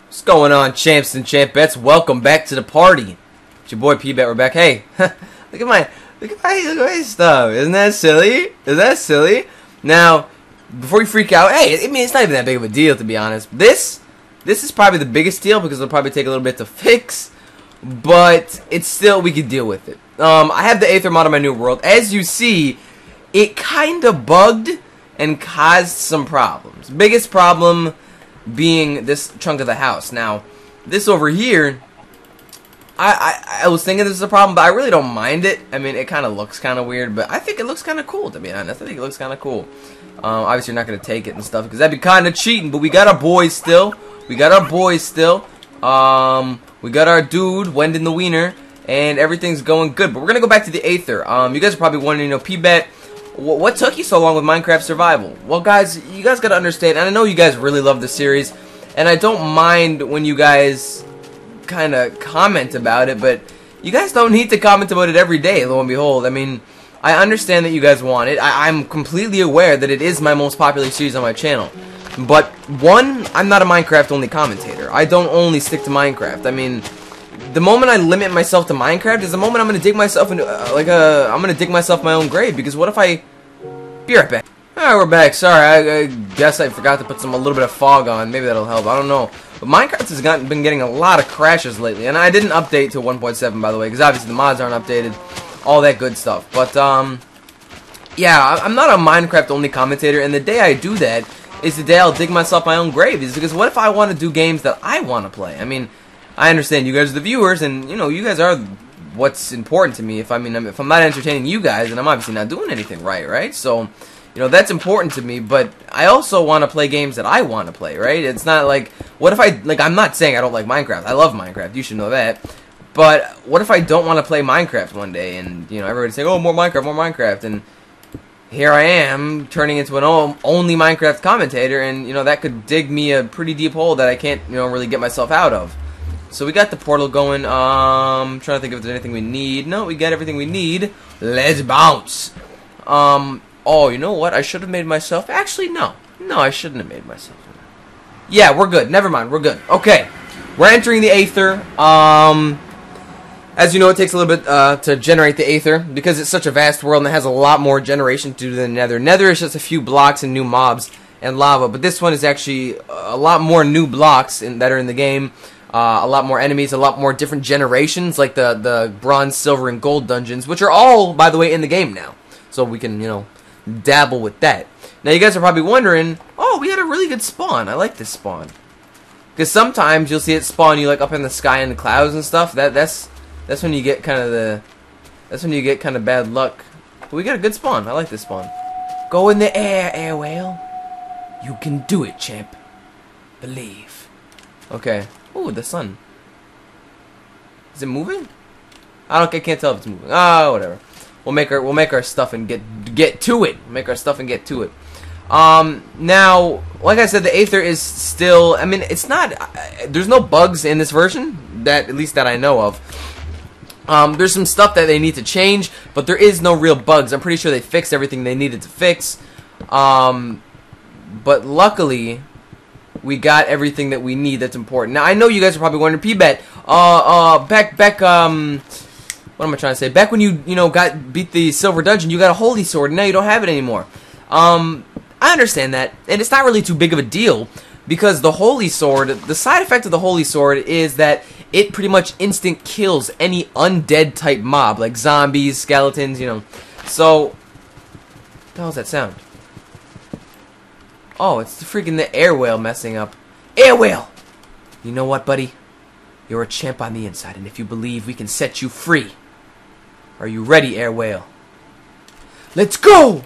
What's going on, champs and champettes? Welcome back to the party. It's your boy P-Bet. We're back. Hey, look at my stuff. Isn't that silly? Is that silly? Now, before you freak out, hey, I mean, it's not even that big of a deal, to be honest. This is probably the biggest deal because it'll probably take a little bit to fix, but it's still, we could deal with it. I have the Aether mod on my new world. As you see, it kind of bugged and caused some problems. Biggest problem being this chunk of the house. Now, this over here, I was thinking this is a problem, but I really don't mind it. I mean, it kind of looks kind of weird, but I think it looks kind of cool, to be honest. I think it looks kind of cool. Obviously, you're not going to take it and stuff, because that'd be kind of cheating, but we got our boys still. We got our dude, Wendon the Wiener, and everything's going good. But we're going to go back to the Aether. You guys are probably wondering, you know, P-Bet, what took you so long with Minecraft Survival? Well, guys, you guys got to understand, and I know you guys really love the series, and I don't mind when you guys kind of comment about it, but you guys don't need to comment about it every day, lo and behold. I mean, I understand that you guys want it. I'm completely aware that it is my most popular series on my channel. But, one, I'm not a Minecraft-only commentator. I don't only stick to Minecraft. I mean, the moment I limit myself to Minecraft is the moment I'm going to dig myself into, I'm going to dig myself my own grave, because what if I... Be right back. Alright, we're back. Sorry, I guess I forgot to put a little bit of fog on. Maybe that'll help. I don't know. But Minecraft has been getting a lot of crashes lately. And I didn't update to 1.7, by the way, because obviously the mods aren't updated. All that good stuff. But, yeah, I'm not a Minecraft-only commentator, and the day I do that is the day I'll dig myself my own grave. Is because what if I want to do games that I want to play? I mean, I understand you guys are the viewers, and, you know, you guys are what's important to me. If I'm not entertaining you guys, then I'm obviously not doing anything right? So, you know, that's important to me, but I also want to play games that I want to play, right? It's not like, what if I'm not saying I don't like Minecraft. I love Minecraft. You should know that. But what if I don't want to play Minecraft one day, and, you know, everybody's saying, oh, more Minecraft, and here I am, turning into an only Minecraft commentator, and, you know, that could dig me a pretty deep hole that I can't, you know, really get myself out of. So we got the portal going. Trying to think if there's anything we need. No, we got everything we need. Let's bounce. Oh, you know what? I should have made myself. Actually, no. No, I shouldn't have made myself. Yeah, we're good. Never mind. We're good. Okay. We're entering the Aether. As you know, it takes a little bit to generate the Aether because it's such a vast world and it has a lot more generation to do than Nether. Nether is just a few blocks and new mobs and lava, but this one is actually a lot more new blocks that are in the game. A lot more enemies, a lot more different generations, like the bronze, silver, and gold dungeons, which are all, by the way, in the game now. So we can, you know, dabble with that. Now, you guys are probably wondering, oh, we had a really good spawn. I like this spawn. Because sometimes you'll see it spawn you, like, up in the sky in the clouds and stuff. That's when you get kind of bad luck. But we got a good spawn. I like this spawn. Go in the air whale. You can do it, champ. Believe. Okay. Ooh, the sun. Is it moving? I can't tell if it's moving. Oh, whatever. We'll make our stuff and get to it. Make our stuff and get to it. Now, like I said, the Aether is still. I mean, it's not. There's no bugs in this version at least that I know of. There's some stuff that they need to change, but there is no real bugs. I'm pretty sure they fixed everything they needed to fix. But luckily, we got everything that we need that's important. Now, I know you guys are probably wondering, P-Bet, what am I trying to say? Back when you beat the silver dungeon, you got a holy sword, and now you don't have it anymore. I understand that, and it's not really too big of a deal, because the holy sword, the side effect of the holy sword is that it pretty much instant kills any undead type mob, like zombies, skeletons, you know. So, what the hell is that sound? Oh, it's freaking the air whale messing up. Air whale! You know what, buddy? You're a champ on the inside, and if you believe, we can set you free. Are you ready, air whale? Let's go!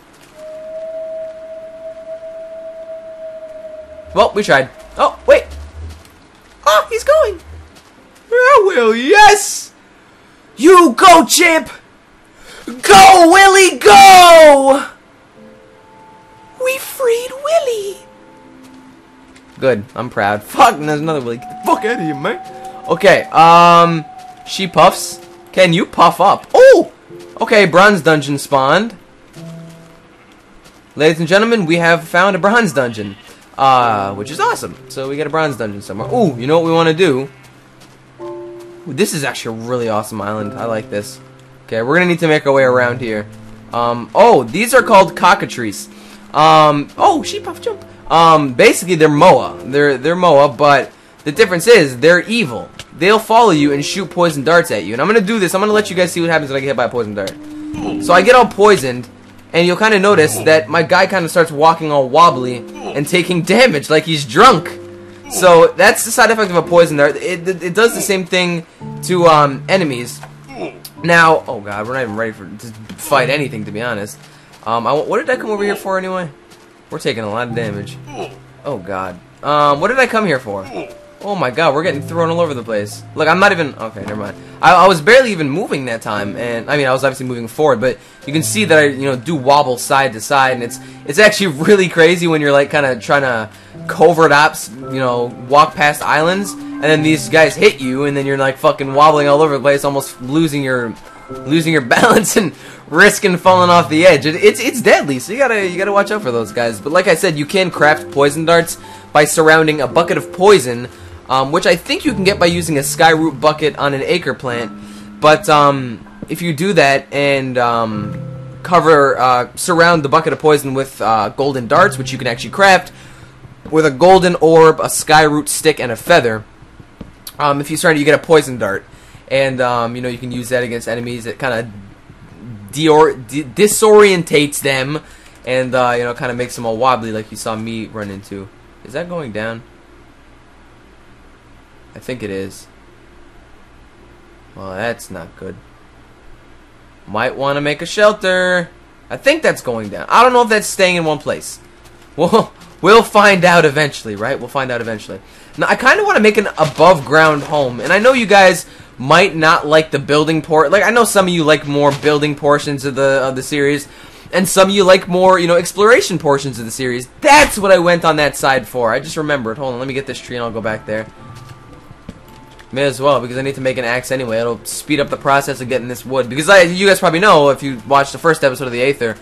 Well, we tried. Oh, wait. Oh, he's going. Air whale, yes! You go, champ! Go, Willie, go! We freed Willie! Good, I'm proud. Fuck, and there's another Willie. Get the fuck out of here, man. Okay, she puffs. Can you puff up? Oh! Okay, bronze dungeon spawned. Ladies and gentlemen, we have found a bronze dungeon. which is awesome. So we get a bronze dungeon somewhere. Ooh, you know what we want to do? Ooh, this is actually a really awesome island. I like this. Okay, we're gonna need to make our way around here. Oh, these are called cockatrices. Oh, sheep off jump. Basically they're Moa. They're Moa, but the difference is they're evil. They'll follow you and shoot poison darts at you. And I'm gonna do this. I'm gonna let you guys see what happens when I get hit by a poison dart. So I get all poisoned, and you'll kind of notice that my guy kind of starts walking all wobbly and taking damage like he's drunk. So that's the side effect of a poison dart. It does the same thing to enemies. Now, oh god, we're not even ready to fight anything, to be honest. What did I come over here for anyway? We're taking a lot of damage. Oh god. What did I come here for? Oh my god, we're getting thrown all over the place. Look, I'm not even... Okay, never mind. I was barely even moving that time, and I mean, I was obviously moving forward, but you can see that I, do wobble side to side, and it's actually really crazy when you're like kind of trying to covert ops, walk past islands, and then these guys hit you, and then you're like fucking wobbling all over the place, almost losing your balance and risking falling off the edge. It's deadly, so you gotta watch out for those guys. But like I said, you can craft poison darts by surrounding a bucket of poison, which I think you can get by using a skyroot bucket on an acre plant. But if you do that and surround the bucket of poison with golden darts, which you can actually craft with a golden orb, a skyroot stick, and a feather. If you start, you get a poison dart, and you can use that against enemies. It kind of disorientates them, and kind of makes them all wobbly, like you saw me run into. Is that going down? I think it is. Well, that's not good. Might want to make a shelter. I think that's going down. I don't know if that's staying in one place. We'll find out eventually, right? We'll find out eventually. Now, I kind of want to make an above-ground home, and I know you guys might not like the building Like, I know some of you like more building portions of the series, and some of you like more, exploration portions of the series. That's what I went on that side for. I just remembered. Hold on, let me get this tree, and I'll go back there. May as well, because I need to make an axe anyway. It'll speed up the process of getting this wood. Because you guys probably know, if you watched the first episode of the Aether,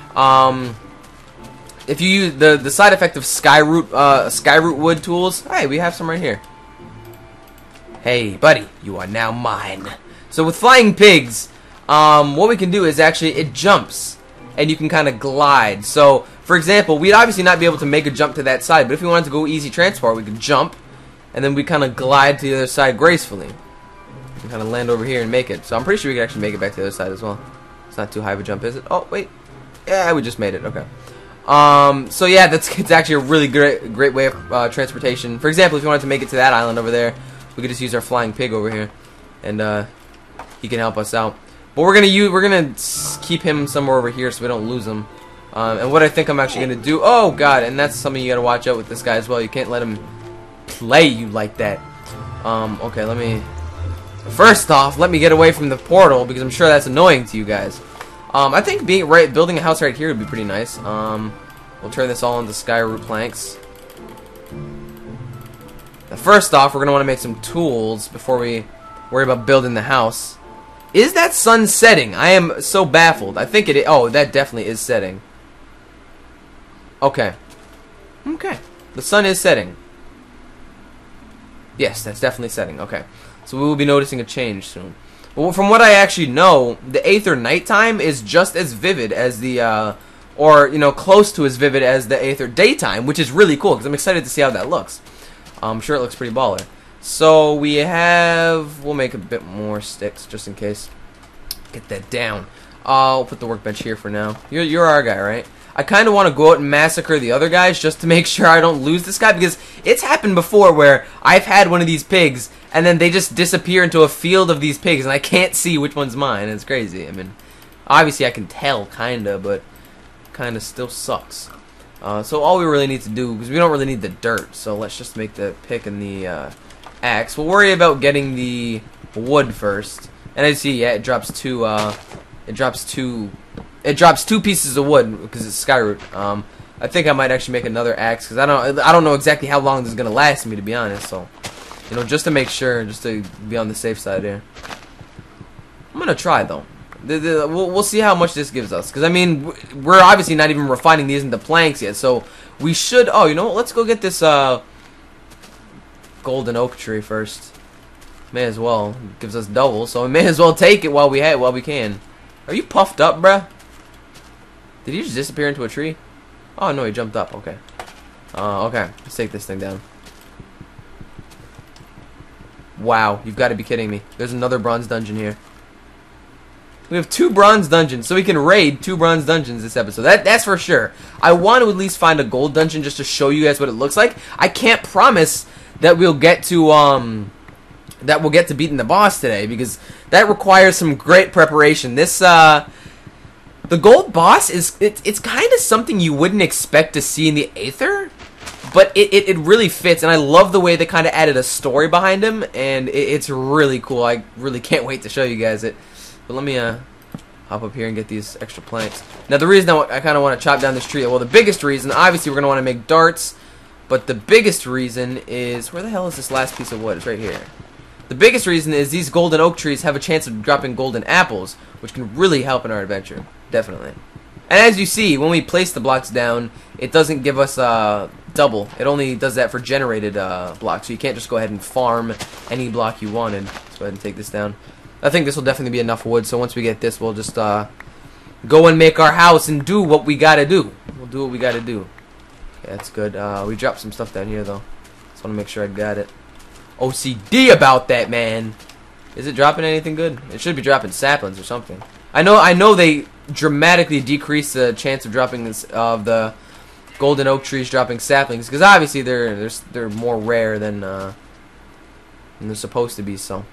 if you use the side effect of skyroot wood tools, hey, we have some right here. Hey, buddy, you are now mine. So with flying pigs, what we can do is actually, it jumps, and you can kind of glide. So, for example, we'd obviously not be able to make a jump to that side, but if we wanted to go easy transport, we could jump, and then we kind of glide to the other side gracefully. And kind of land over here and make it. So I'm pretty sure we can actually make it back to the other side as well. It's not too high of a jump, is it? Oh, wait. Yeah, we just made it. Okay. So yeah, it's actually a really great way of transportation. For example, if you wanted to make it to that island over there, we could just use our flying pig over here, and he can help us out. But we're gonna keep him somewhere over here so we don't lose him. And what I think I'm actually gonna do. Oh God, and that's something you gotta watch out with this guy as well. You can't let him play you like that. Okay, first off, let me get away from the portal, because I'm sure that's annoying to you guys. I think building a house right here would be pretty nice. We'll turn this all into skyroot planks. Now, first off, we're going to want to make some tools before we worry about building the house. Is that sun setting? I am so baffled. I think it is. Oh, that definitely is setting. Okay. Okay. The sun is setting. Yes, that's definitely setting. Okay. So we will be noticing a change soon. Well, from what I actually know, the Aether nighttime is just as vivid as the, close to as vivid as the Aether daytime, which is really cool, because I'm excited to see how that looks. I'm sure it looks pretty baller. So we'll make a bit more sticks, just in case. Get that down. I'll put the workbench here for now. You're our guy, right? I kind of want to go out and massacre the other guys just to make sure I don't lose this guy, because it's happened before where I've had one of these pigs and then they just disappear into a field of these pigs and I can't see which one's mine. It's crazy. I mean, obviously I can tell, kinda, but kinda still sucks. So all we really need to do, because we don't really need the dirt, so let's just make the pick and the axe. We'll worry about getting the wood first. And as you see, yeah, it drops two pieces of wood because it's skyroot. I think I might actually make another axe, because I don't know exactly how long this is gonna last me, to be honest. So, just to make sure, just to be on the safe side here, I'm gonna try though. We'll see how much this gives us. Because, I mean, we're obviously not even refining these into planks yet. So, we should... Oh, you know what? Let's go get this golden oak tree first. May as well. It gives us double. So, we may as well take it while we can. Are you puffed up, bruh? Did he just disappear into a tree? Oh, no, he jumped up. Okay. Okay. Let's take this thing down. Wow. You've got to be kidding me. There's another bronze dungeon here. We have 2 bronze dungeons, so we can raid 2 bronze dungeons this episode. That's for sure. I want to at least find a gold dungeon just to show you guys what it looks like. I can't promise that we'll get to beating the boss today, because that requires some great preparation. This the gold boss it's kind of something you wouldn't expect to see in the Aether, but it really fits, and I love the way they kind of added a story behind him, and it's really cool. I really can't wait to show you guys it. But let me hop up here and get these extra planks. Now the reason I kind of want to chop down this tree, well, the biggest reason, obviously we're going to want to make darts, but the biggest reason is, where the hell is this last piece of wood? It's right here. The biggest reason is these golden oak trees have a chance of dropping golden apples, which can really help in our adventure. Definitely. And as you see, when we place the blocks down, it doesn't give us double. It only does that for generated blocks, so you can't just go ahead and farm any block you wanted. Let's go ahead and take this down. I think this will definitely be enough wood, so once we get this, we'll just go and make our house and do what we gotta do. We'll do what we gotta do. Okay, that's good. We dropped some stuff down here, though. Just want to make sure I got it. OCD about that, man. Is it dropping anything good? It should be dropping saplings or something. I know they dramatically decrease the chance of dropping this the golden oak trees dropping saplings, because obviously they're more rare than they're supposed to be. So.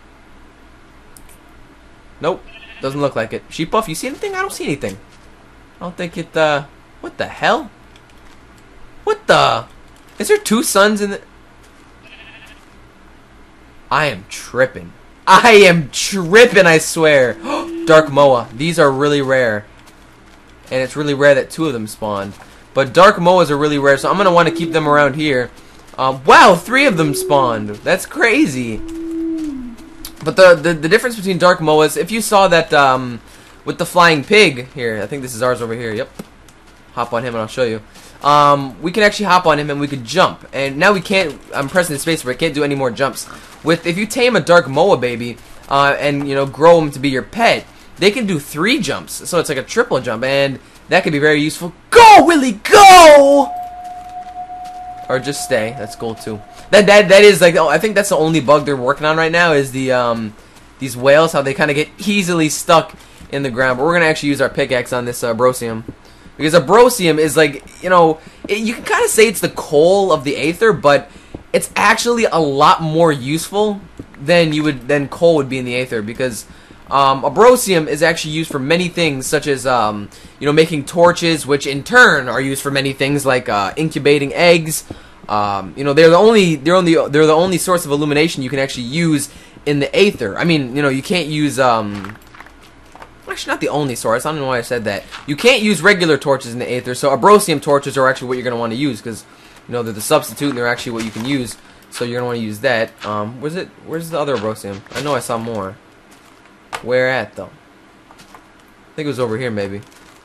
Nope, doesn't look like it. Sheeppuff, you see anything? I don't see anything. I don't think it, what the hell? What the? Is there 2 suns in the... I am tripping. I am tripping, I swear. Dark Moa. These are really rare. And it's really rare that 2 of them spawned. But Dark Moas are really rare, so I'm going to want to keep them around here. Wow, 3 of them spawned. That's crazy. But the difference between Dark Moas, if you saw that with the flying pig here, I think this is ours over here. Yep. Hop on him and I'll show you. We can actually hop on him and we could jump. And now we can't. I'm pressing the space where I can't do any more jumps. If you tame a Dark Moa baby and grow them to be your pet, they can do 3 jumps. So it's like a triple jump, and that could be very useful. Go, Willie, go! Or just stay. That's cool too. That is like, I think that's the only bug they're working on right now is the these whales, how they kind of get easily stuck in the ground. But we're gonna actually use our pickaxe on this Brosium, because a Brosium is like, you can kind of say it's the coal of the Aether, but it's actually a lot more useful than coal would be in the Aether, because a Brosium is actually used for many things, such as making torches, which in turn are used for many things like incubating eggs. They're the only source of illumination you can actually use in the Aether. I mean, you can't use actually not the only source. I don't know why I said that. You can't use regular torches in the Aether, so Abrosium torches are actually what you're gonna want to use, because they're the substitute and they're actually what you can use. So you're gonna want to use that. Where's the other Abrosium? I know I saw more. Where at though? I think it was over here maybe.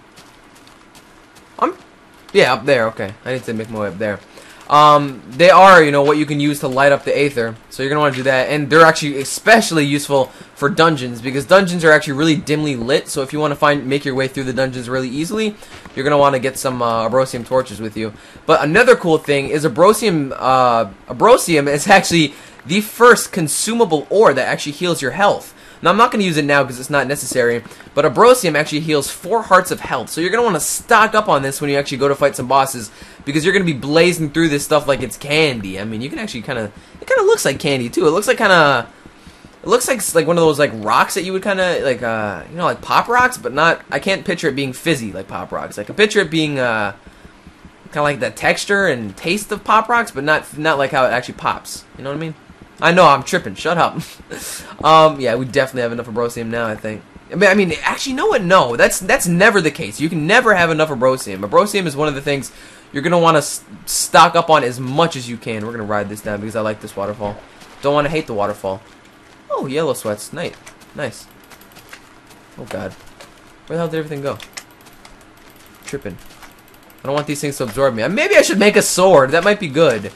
Yeah, up there. Okay, I need to make my way up there. They are, what you can use to light up the Aether, so you're going to want to do that, and they're actually especially useful for dungeons, because dungeons are actually really dimly lit, so if you want to make your way through the dungeons really easily, you're going to want to get some Abrosium torches with you. But another cool thing is Abrosium is actually the first consumable ore that actually heals your health. Now, I'm not going to use it now because it's not necessary, but Abrosium actually heals 4 hearts of health, so you're going to want to stock up on this when you actually go to fight some bosses, because you're going to be blazing through this stuff like it's candy. I mean, you can actually it kind of looks like candy, too. It looks like like one of those, like, rocks that you would kind of, like, like Pop Rocks, but not, I can't picture it being fizzy like Pop Rocks. I can picture it being, kind of like the texture and taste of Pop Rocks, but not like how it actually pops. You know what I mean? I know, I'm tripping. Shut up. Yeah, we definitely have enough Abrosium now, I think. I mean, actually, you know what? No, that's never the case. You can never have enough Abrosium. Abrosium is one of the things you're going to want to stock up on as much as you can. We're going to ride this down because I like this waterfall. Don't want to hate the waterfall. Oh, yellow sweats. Nice. Oh, God. Where the hell did everything go? Tripping. I don't want these things to absorb me. Maybe I should make a sword. That might be good.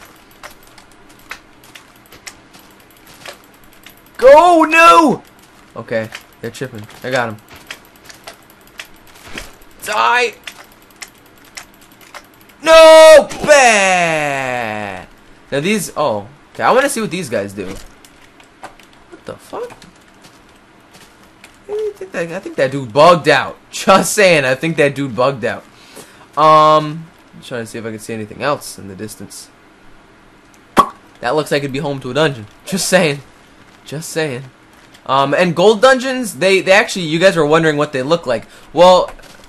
Go! No! Okay, they're chipping. I got him. Die! No! Bah! Now these... Oh. Okay, I want to see what these guys do. What the fuck? I think that dude bugged out. Just saying, I think that dude bugged out. I'm trying to see if I can see anything else in the distance. That looks like it'd be home to a dungeon. Just saying. Just saying. And gold dungeons, they actually, you guys were wondering what they look like. Well,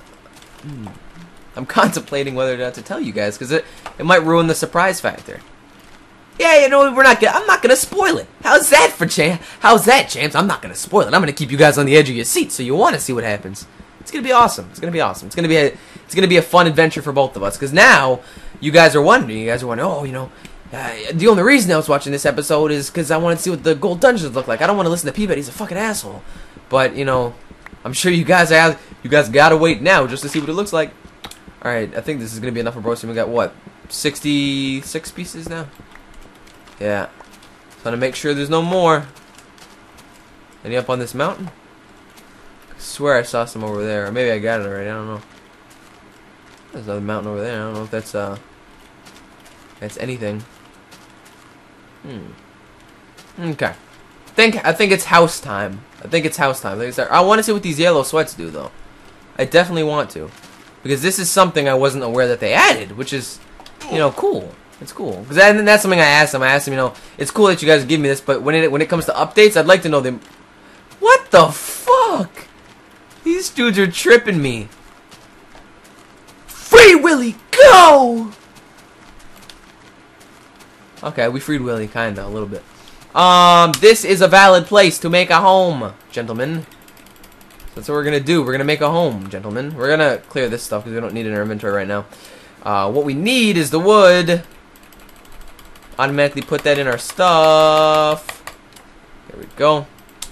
I'm contemplating whether or not to tell you guys, because it might ruin the surprise factor. Yeah, you know, I'm not gonna spoil it. How's that for How's that, champs? I'm not gonna spoil it. I'm gonna keep you guys on the edge of your seat, so you want to see what happens. It's gonna be awesome. It's gonna be awesome. It's gonna be a fun adventure for both of us. Because now you guys are wondering. Oh, you know, the only reason I was watching this episode is because I wanted to see what the gold dungeons look like. I don't want to listen to P-Bet. He's a fucking asshole. But you know, I'm sure you guys gotta wait now just to see what it looks like. All right, I think this is gonna be enough for Broski. We got what, 66 pieces now? Yeah. Trying to make sure there's no more. Any up on this mountain? I swear I saw some over there. Or maybe I got it already. I don't know. There's another mountain over there. I don't know if that's anything. Okay. I think it's house time. I want to see what these yellow sweats do, though. I definitely want to. Because this is something I wasn't aware that they added, which is, you know, cool. It's cool. Because that's something I asked him. I asked him, you know, it's cool that you guys give me this, but when it comes to updates, I'd like to know them. What the fuck? These dudes are tripping me. Free Willy, go! Okay, we freed Willy, kinda, a little bit. This is a valid place to make a home, gentlemen. That's what we're gonna do. We're gonna make a home, gentlemen. We're gonna clear this stuff because we don't need it in our inventory right now. What we need is the wood. Automatically put that in our stuff. There we go.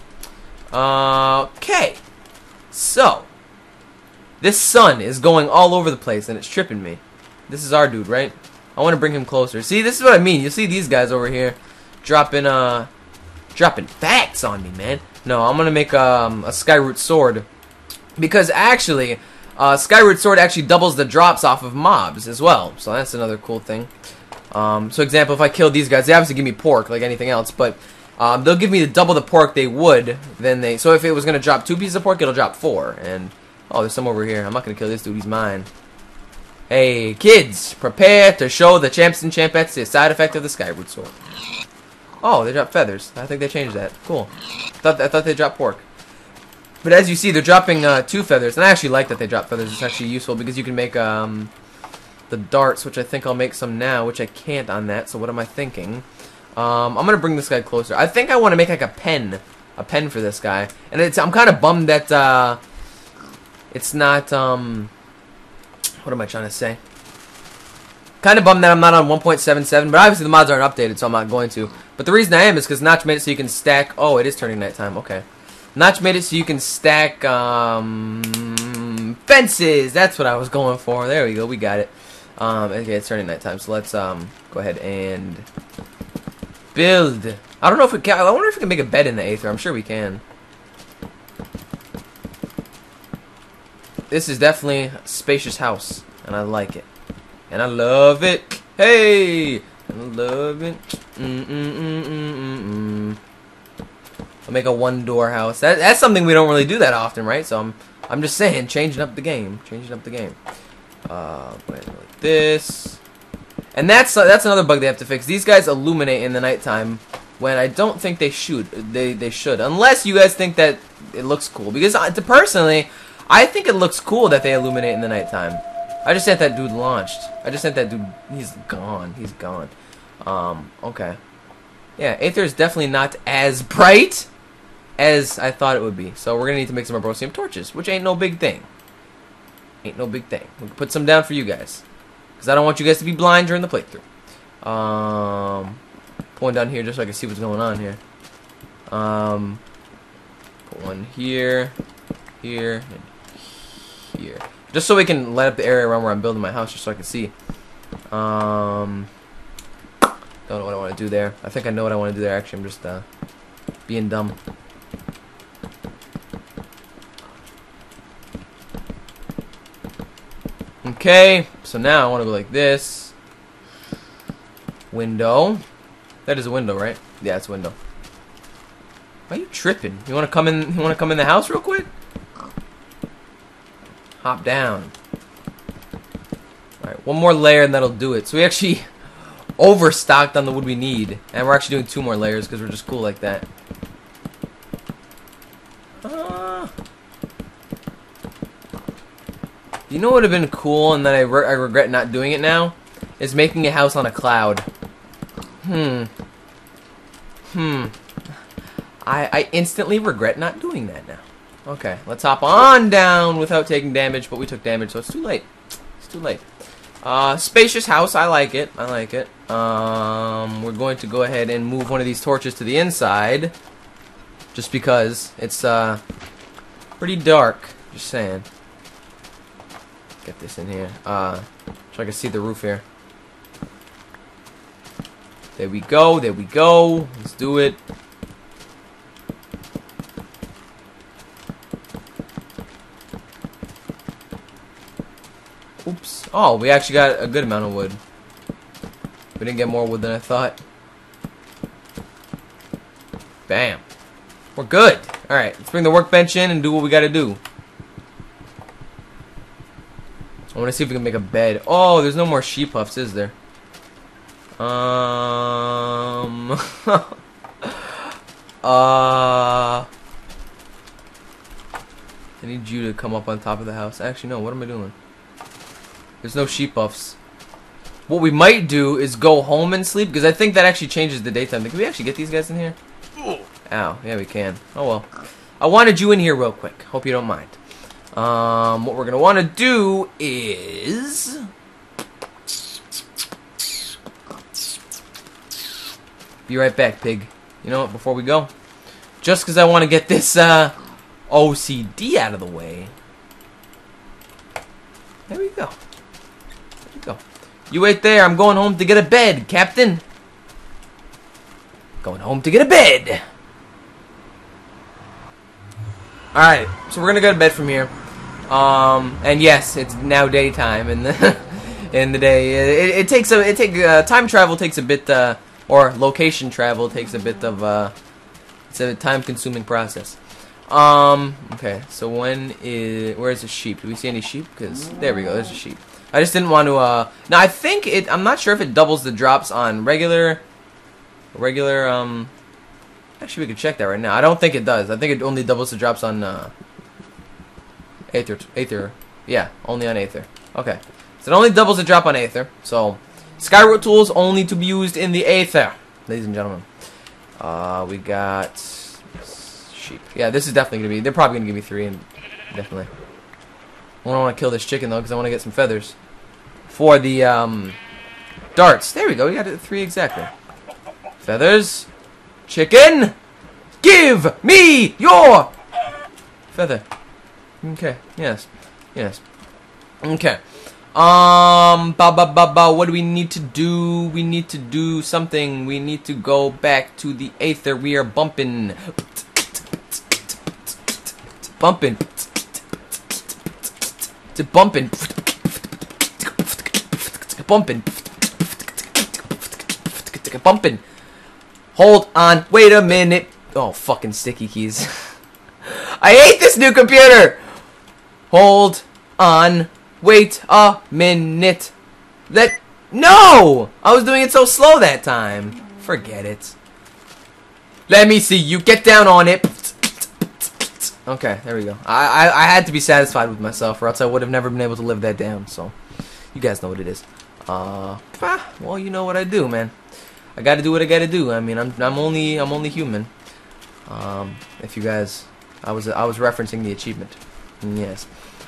Okay. So, this sun is going all over the place and it's tripping me. This is our dude, right? I want to bring him closer. See, this is what I mean. You see these guys over here dropping facts on me, man. No, I'm gonna make a Skyroot sword because actually, Skyroot sword actually doubles the drops off of mobs as well. So that's another cool thing. So example, if I kill these guys, they obviously give me pork like anything else, but they'll give me double the pork they would. So if it was gonna drop 2 pieces of pork, it'll drop 4. And oh, there's some over here. I'm not gonna kill this dude. He's mine. Hey kids, prepare to show the champs and champettes the side effect of the Skyroot sword. Oh, they dropped feathers. I think they changed that. Cool. I thought they dropped pork. But as you see, they're dropping 2 feathers, and I actually like that they drop feathers. It's actually useful because you can make the darts, which I think I'll make some now, which I can't on that. So what am I thinking? I'm gonna bring this guy closer. I think I want to make like a pen for this guy, and I'm kind of bummed that it's not what am I trying to say? Kind of bummed that I'm not on 1.77, but obviously the mods aren't updated, so I'm not going to. But the reason I am is because Notch made it so you can stack. Oh, it is turning nighttime. Okay. Notch made it so you can stack fences. That's what I was going for. There we go. We got it. Okay, it's turning nighttime. So let's go ahead and build. I don't know if we can. I wonder if we can make a bed in the Aether. I'm sure we can. This is definitely a spacious house, and I like it, and I love it. Hey, I love it. I'll make a 1-door house. That's something we don't really do that often, right? So I'm just saying, changing up the game. Like this, and that's another bug they have to fix. These guys illuminate in the nighttime when I don't think they should. They should, unless you guys think that it looks cool. Because personally, I think it looks cool that they illuminate in the nighttime. I just sent that dude launched. I just sent that dude. He's gone. He's gone. Okay. Yeah, Aether is definitely not as bright as I thought it would be. So we're gonna need to make some Ambrosium torches, which ain't no big thing. Ain't no big thing. We'll put some down for you guys, because I don't want you guys to be blind during the playthrough. Put one down here just so I can see what's going on here. Put one here, here, and Just so we can light up the area around where I'm building my house, just so I can see. Don't know what I want to do there. I think I know what I want to do there. Actually, I'm just being dumb. Okay, so now I want to go like this. Window. That is a window, right? Yeah, it's a window. Why are you tripping? You want to come in? You want to come in the house real quick? Hop down. All right, one more layer and that'll do it. So we actually overstocked on the wood we need, and we're actually doing 2 more layers because we're just cool like that. You know what would have been cool, and that I regret not doing it now, is making a house on a cloud. I instantly regret not doing that now. Okay, let's hop on down without taking damage, but we took damage, so it's too late. It's too late. Spacious house, I like it. I like it. We're going to go ahead and move one of these torches to the inside, just because it's pretty dark. Just saying. Get this in here. So I can see the roof here. There we go. There we go. Let's do it. Oops. Oh, we actually got a good amount of wood. We didn't get more wood than I thought. Bam. We're good. Alright, let's bring the workbench in and do what we gotta do. I want to see if we can make a bed. Oh, there's no more sheep puffs, is there? I need you to come up on top of the house. Actually, no, what am I doing? There's no sheep puffs. What we might do is go home and sleep, because I think that actually changes the daytime. Can we actually get these guys in here? Ow, yeah, we can. Oh, well. I wanted you in here real quick. Hope you don't mind. What we're going to want to do is... Be right back, pig. You know what, before we go? Just because I want to get this, OCD out of the way. There we go. There we go. You wait there. I'm going home to get a bed, Captain. Going home to get a bed. Alright, so we're going to go to bed from here. And yes, it's now daytime in the in the day. Time travel takes a bit, or location travel takes a bit of, it's a time-consuming process. Okay, so where's the sheep? Do we see any sheep? Because, there we go, there's a sheep. I just didn't want to, now I think I'm not sure if it doubles the drops on regular, actually we could check that right now. I don't think it does. I think it only doubles the drops on, Aether. Yeah, only on Aether. Okay. So it only doubles the drop on Aether. So, Skyward tools only to be used in the Aether, ladies and gentlemen. We got sheep. Yeah, this is definitely going to be, they're probably going to give me 3, and definitely. I don't want to kill this chicken, though, because I want to get some feathers. For the, darts. There we go, we got 3 exactly. Feathers. Chicken! Give me your feather. Okay, yes. Yes. Okay. What do we need to do? We need to do something. We need to go back to the Aether. We are bumping. Bumping. To bumping. Bumping. Bumping. Hold on. Wait a minute. Oh, fucking sticky keys. I hate this new computer. Hold on. Wait a minute. No! I was doing it so slow that time. Forget it. Let me see you get down on it. Okay, there we go. I had to be satisfied with myself, or else I would have never been able to live that down. So, you guys know what it is. Well, you know what I do, man. I gotta do what I gotta do. I mean, I'm only human. If you guys, I was referencing the achievement. Yes.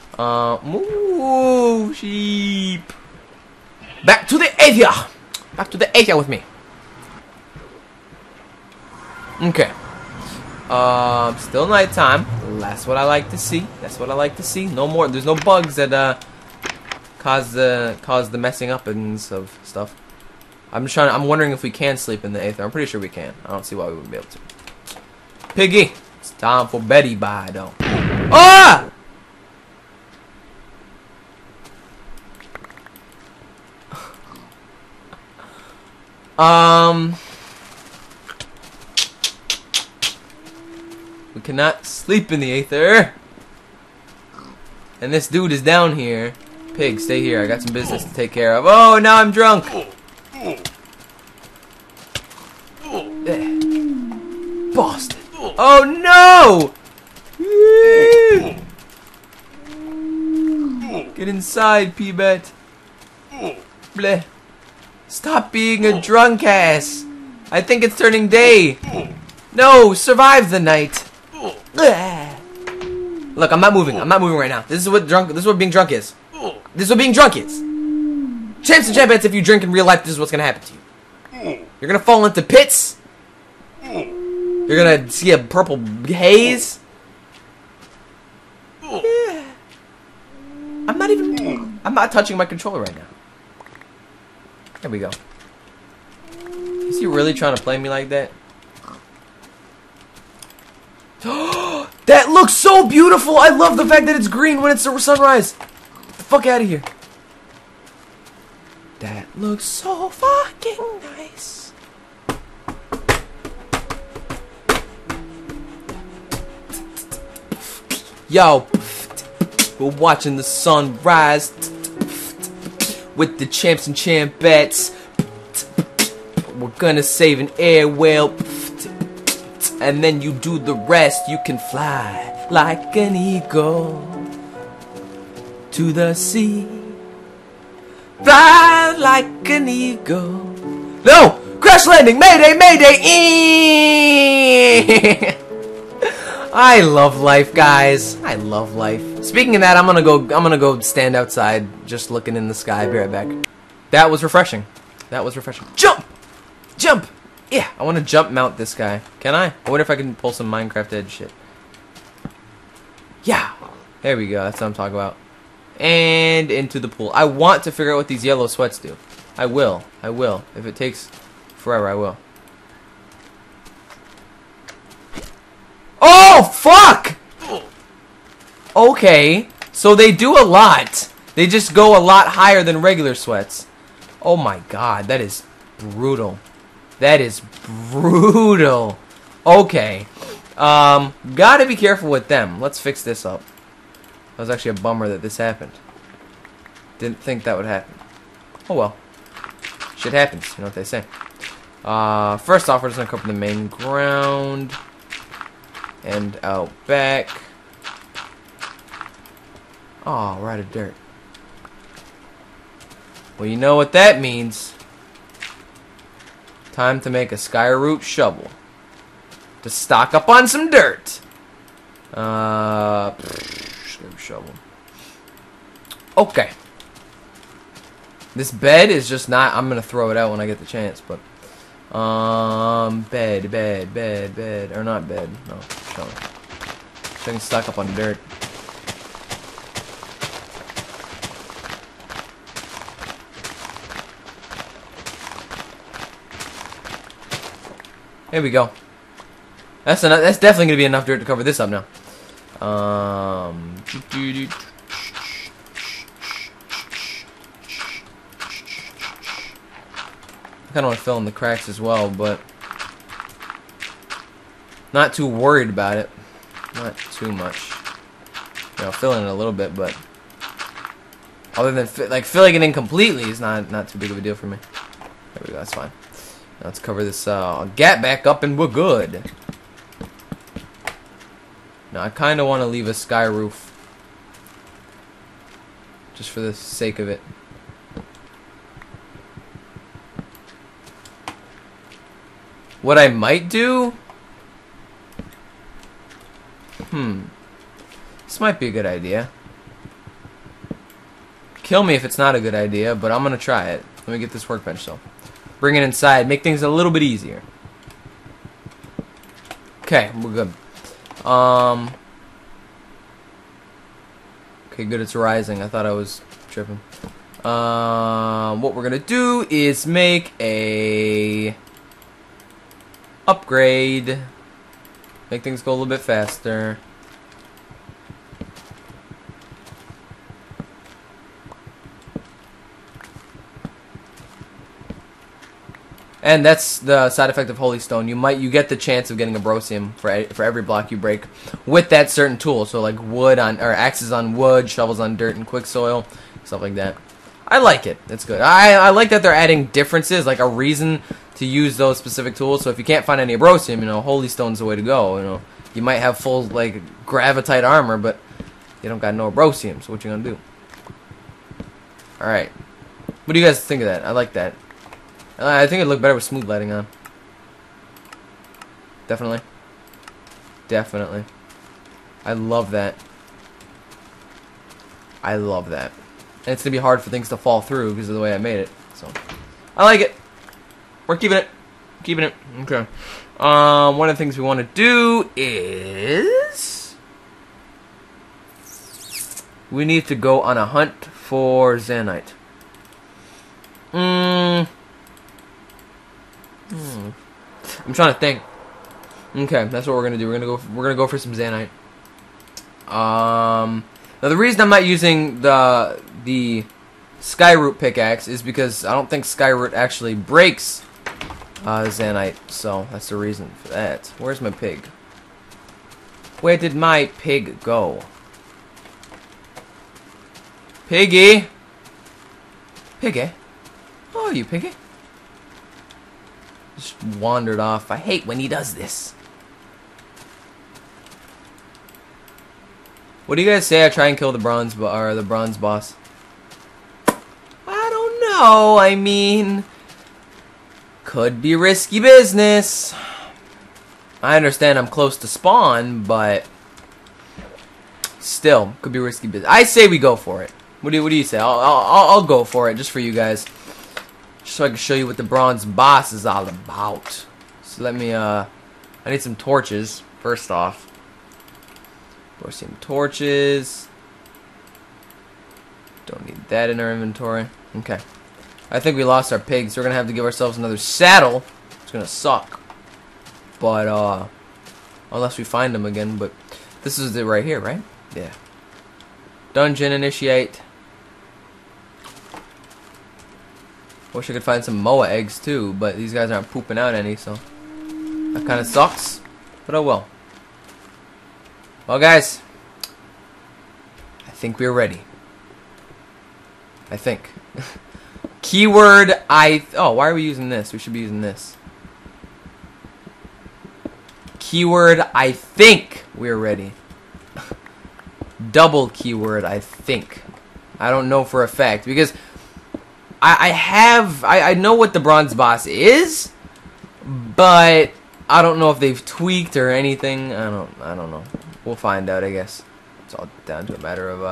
Moo sheep. Back to the Aether. Back to the Aether with me. Okay. Still nighttime. That's what I like to see. That's what I like to see. No more. There's no bugs that cause the messing up of stuff. I'm wondering if we can sleep in the Aether. I'm pretty sure we can. I don't see why we wouldn't be able to. Piggy, it's time for Betty bye though. Ah! We cannot sleep in the Aether. And this dude is down here. Pig, stay here. I got some business to take care of. Oh, now I'm drunk. Boston. Oh no! Get inside, P-Bet. Bleh. Stop being a drunk ass. I think it's turning day. No, survive the night. Look, I'm not moving. I'm not moving right now. This is what being drunk is. This is what being drunk is. Champs and champions, if you drink in real life, this is what's gonna happen to you. You're gonna fall into pits. You're gonna see a purple haze. Yeah. I'm not touching my controller right now. There we go. Is he really trying to play me like that? That looks so beautiful! I love the fact that it's green when it's sunrise. Get the fuck out of here. That looks so fucking nice. Yo, we're watching the sunrise with the champs and champettes. We're gonna save an air whale, and then you do the rest. You can fly like an eagle to the sea. Fly like an eagle. No! Crash landing! Mayday! Mayday! I love life, guys. I love life. Speaking of that, I'm gonna go stand outside, just looking in the sky. Be right back. That was refreshing. That was refreshing. Jump! Jump! Yeah, I want to jump mount this guy. Can I? I wonder if I can pull some Minecraft Edge shit. Yeah! There we go. That's what I'm talking about. And into the pool. I want to figure out what these yellow sweats do. I will. I will. If it takes forever, I will. Oh, fuck! Okay. So they do a lot. They just go a lot higher than regular sweats. Oh my god, that is brutal. That is brutal. Okay. Gotta be careful with them. Let's fix this up. That was actually a bummer that this happened. Didn't think that would happen. Oh well. Shit happens, you know what they say. First off, we're just gonna cover the main ground. And out back. Oh, we're out of dirt. Well, you know what that means. Time to make a Skyroot shovel. To stock up on some dirt. Shovel. Okay. This bed is just not... I'm going to throw it out when I get the chance, but... Bed. Or not bed. No, shovel. So I can stock up on dirt. There we go. That's definitely gonna be enough dirt to cover this up now. I kind of want to fill in the cracks as well, but not too worried about it. Not too much. You know, fill in a little bit, but other than filling it in completely is not too big of a deal for me. There we go. That's fine. Now let's cover this gap back up, and we're good. Now I kind of want to leave a sky roof, just for the sake of it. What I might do? This might be a good idea. Kill me if it's not a good idea, but I'm gonna try it. Let me get this workbench though. Bring it inside, make things a little bit easier. Okay, we're good. Okay, good, it's rising. I thought I was tripping. What we're gonna do is make a upgrade. Make things go a little bit faster. And that's the side effect of Holy Stone. You get the chance of getting a Brosium for every block you break with that certain tool. So like wood on, or axes on wood, shovels on dirt and quick soil, stuff like that. I like it. It's good. I like that they're adding differences, like a reason to use those specific tools. So if you can't find any Brosium, you know, Holy Stone's the way to go. You know, you might have full like Gravitite armor, but you don't got no Brosium. So what you gonna do? All right. What do you guys think of that? I like that. I think it'd look better with smooth lighting on. Definitely. Definitely. I love that. I love that. And it's going to be hard for things to fall through because of the way I made it. So, I like it. We're keeping it. Keeping it. Okay. One of the things we want to do is we need to go on a hunt for Zanite. I'm trying to think. Okay, that's what we're gonna do. We're gonna go for some Zanite. Now the reason I'm not using the Skyroot pickaxe is because I don't think Skyroot actually breaks Zanite. So that's the reason for that. Where's my pig? Where did my pig go? Piggy! Piggy? Oh, you piggy? Just wandered off. I hate when he does this. What do you guys say I try and kill the bronze boss? I don't know. I mean, could be risky business. I understand I'm close to spawn, but still could be risky business. I say we go for it. What do you say? I'll go for it just for you guys. Just so I can show you what the bronze boss is all about. So let me, I need some torches, first off. Some torches. Don't need that in our inventory. Okay. I think we lost our pig, so we're going to have to give ourselves another saddle. It's going to suck. But, unless we find them again, but this is it right here, right? Yeah. Dungeon initiate. Wish I could find some Moa eggs too, but these guys aren't pooping out any, so that kind of sucks. But oh well. Well, guys, I think we're ready. I think. Keyword oh, why are we using this? We should be using this. Keyword I think we're ready. Double keyword I think. I don't know for a fact because I know what the bronze boss is, but I don't know if they've tweaked or anything. I don't know. We'll find out, I guess. It's all down to a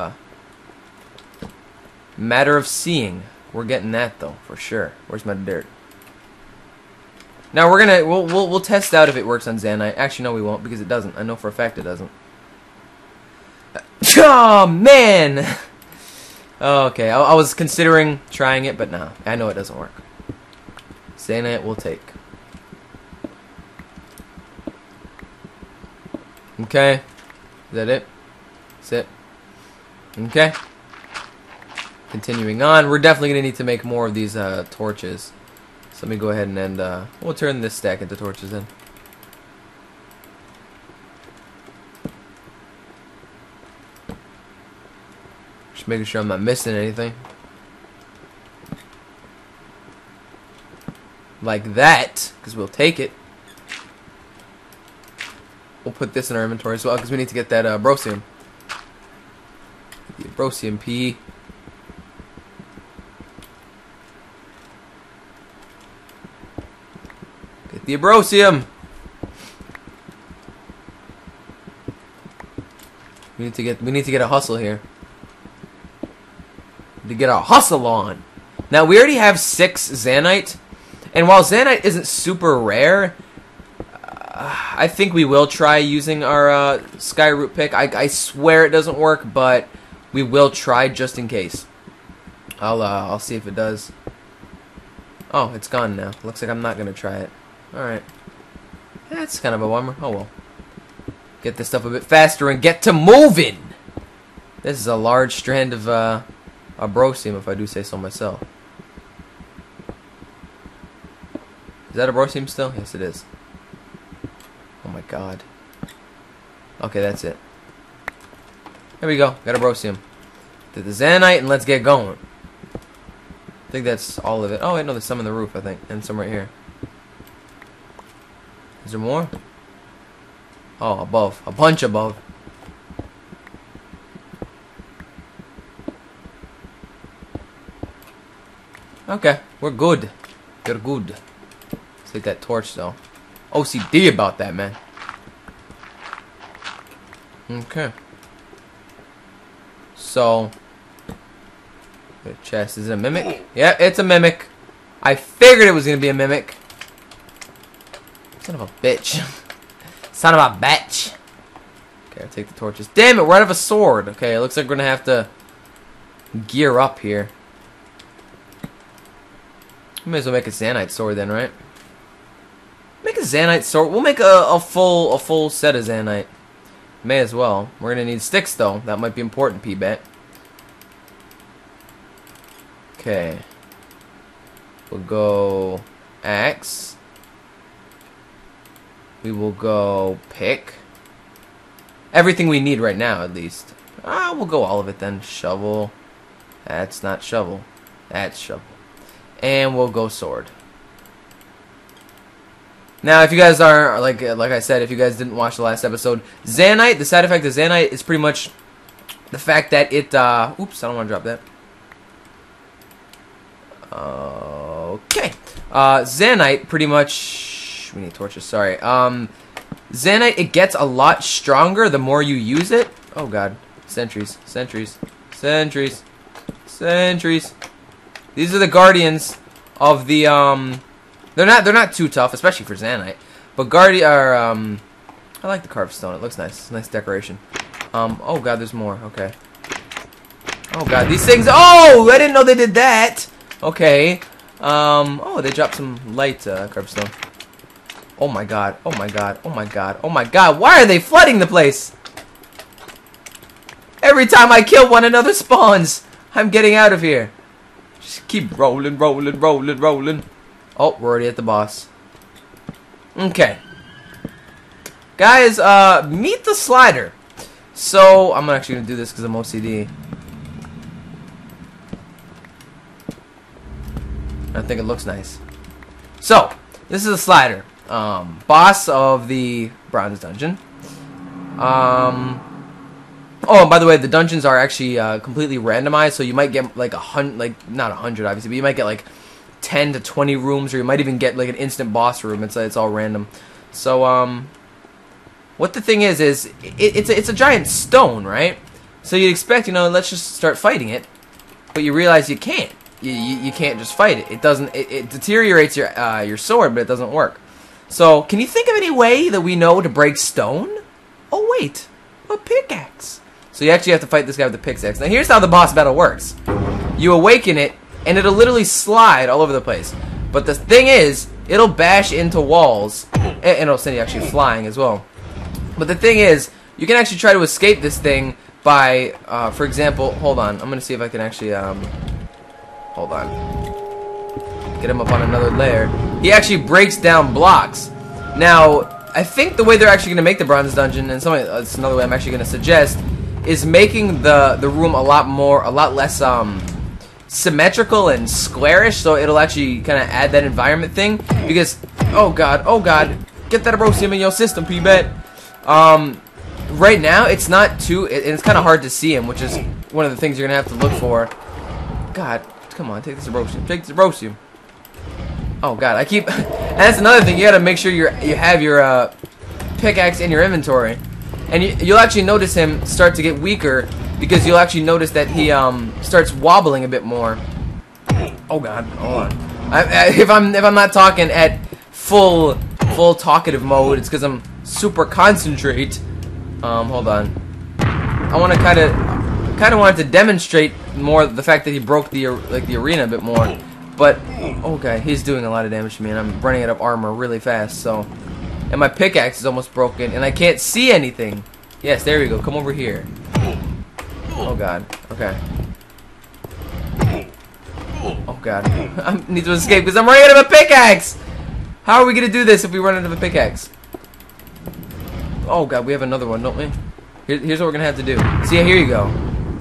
matter of seeing. We're getting that though, for sure. Where's my dirt? Now we'll test out if it works on Zanite. Actually, no, we won't because it doesn't. I know for a fact it doesn't. Oh man. Okay, I was considering trying it, but nah, I know it doesn't work. Zanite will take. Okay, is that it? That's it. Okay. Continuing on, we're definitely gonna need to make more of these torches. So let me go ahead and end. We'll turn this stack into torches then. Just making sure I'm not missing anything. Like that, because we'll take it. We'll put this in our inventory as well, because we need to get that Brosium. The Brosium P. Get the Brosium. We need to get a hustle here. To get our hustle on. Now we already have 6 Zanite, and while Zanite isn't super rare, I think we will try using our Skyroot pick. I swear it doesn't work, but we will try just in case. I'll see if it does. Oh, it's gone now. Looks like I'm not gonna try it. Alright. That's kind of a bummer. Oh well. Get this stuff a bit faster and get to moving! This is a large strand of brosium, if I do say so myself. Is that a brosium still? Yes, it is. Oh my god. Okay, that's it. There we go. Got a brosium. Did the Zanite and let's get going. I think that's all of it. Oh wait, no, there's some in the roof, I think, and some right here. Is there more? Oh, above. A bunch above. Okay, we're good. We're good. Let's take that torch, though. OCD about that, man. Okay. So, the chest is it a mimic? Yeah, it's a mimic. I figured it was gonna be a mimic. Son of a bitch. Son of a bitch. Okay, I'll take the torches. Damn it, we're out of a sword. Okay, it looks like we're gonna have to gear up here. We may as well make a Zanite sword then, right? Make a Zanite sword. We'll make a full set of Zanite. May as well. We're gonna need sticks though. That might be important, P-Bet. Okay. We'll go axe. We will go pick. Everything we need right now, at least. We'll go all of it then. Shovel. That's not shovel. That's shovel. And we'll go sword. Now, if you guys are, like I said, if you guys didn't watch the last episode, Zanite, the side effect of Zanite is pretty much the fact that it, oops, I don't want to drop that. Okay. Zanite pretty much, we need torches, sorry. Zanite, it gets a lot stronger the more you use it. Oh god. Sentries, sentries, sentries, sentries. These are the guardians of the, they're not too tough, especially for Zanite. But I like the carved stone. It looks nice. It's a nice decoration. Oh god, there's more. Okay. Oh god, these things. Oh, I didn't know they did that. Okay. Oh, they dropped some light carved stone. Oh my god. Oh my god. Oh my god. Oh my god. Why are they flooding the place? Every time I kill one, another spawns. I'm getting out of here. Just keep rolling, rolling, rolling, rolling. Oh, we're already at the boss. Okay. Guys, meet the slider. So, I'm actually going to do this because I'm OCD. I think it looks nice. So, this is a slider. Boss of the bronze dungeon. Oh, and by the way, the dungeons are actually completely randomized, so you might get like not 100 obviously, but you might get like 10 to 20 rooms, or you might even get like an instant boss room. It's all random. So what the thing is it's a giant stone, right? So you'd expect, you know, let's just start fighting it, but you realize you can't. You can't just fight it. It doesn't. It deteriorates your sword, but it doesn't work. So can you think of any way that we know to break stone? Oh wait, a pickaxe. So you actually have to fight this guy with the pickaxe. Now here's how the boss battle works. You awaken it, and it'll literally slide all over the place. But the thing is, it'll bash into walls, and it'll send you actually flying as well. But the thing is, you can actually try to escape this thing by, for example, hold on. I'm going to see if I can actually, hold on. Get him up on another layer. He actually breaks down blocks. Now, I think the way they're actually going to make the bronze dungeon, and it's another way I'm actually going to suggest, is making the room a lot less symmetrical and squarish, so it'll actually kind of add that environment thing. Because oh god, get that brosium in your system, P-Bet. Right now it's not too, it's kind of hard to see him, which is one of the things you're gonna have to look for. God, come on, take this brosium, take this brosium. Oh god, I keep, and that's another thing, you gotta make sure you have your pickaxe in your inventory. And you'll actually notice him start to get weaker, because you'll actually notice that he starts wobbling a bit more. Oh god, hold on. If I'm not talking at full talkative mode, it's because I'm super concentrate. Hold on. I want to kind of. kind of wanted to demonstrate more the fact that he broke the arena a bit more. But okay, he's doing a lot of damage to me, and I'm running out of armor really fast. So, and my pickaxe is almost broken, and I can't see anything. Yes, there we go. Come over here. Oh god. Okay. Oh god. I need to escape because I'm running out of a pickaxe. How are we gonna do this if we run out of a pickaxe? Oh god, we have another one, don't we? Here's what we're gonna have to do. See, here you go.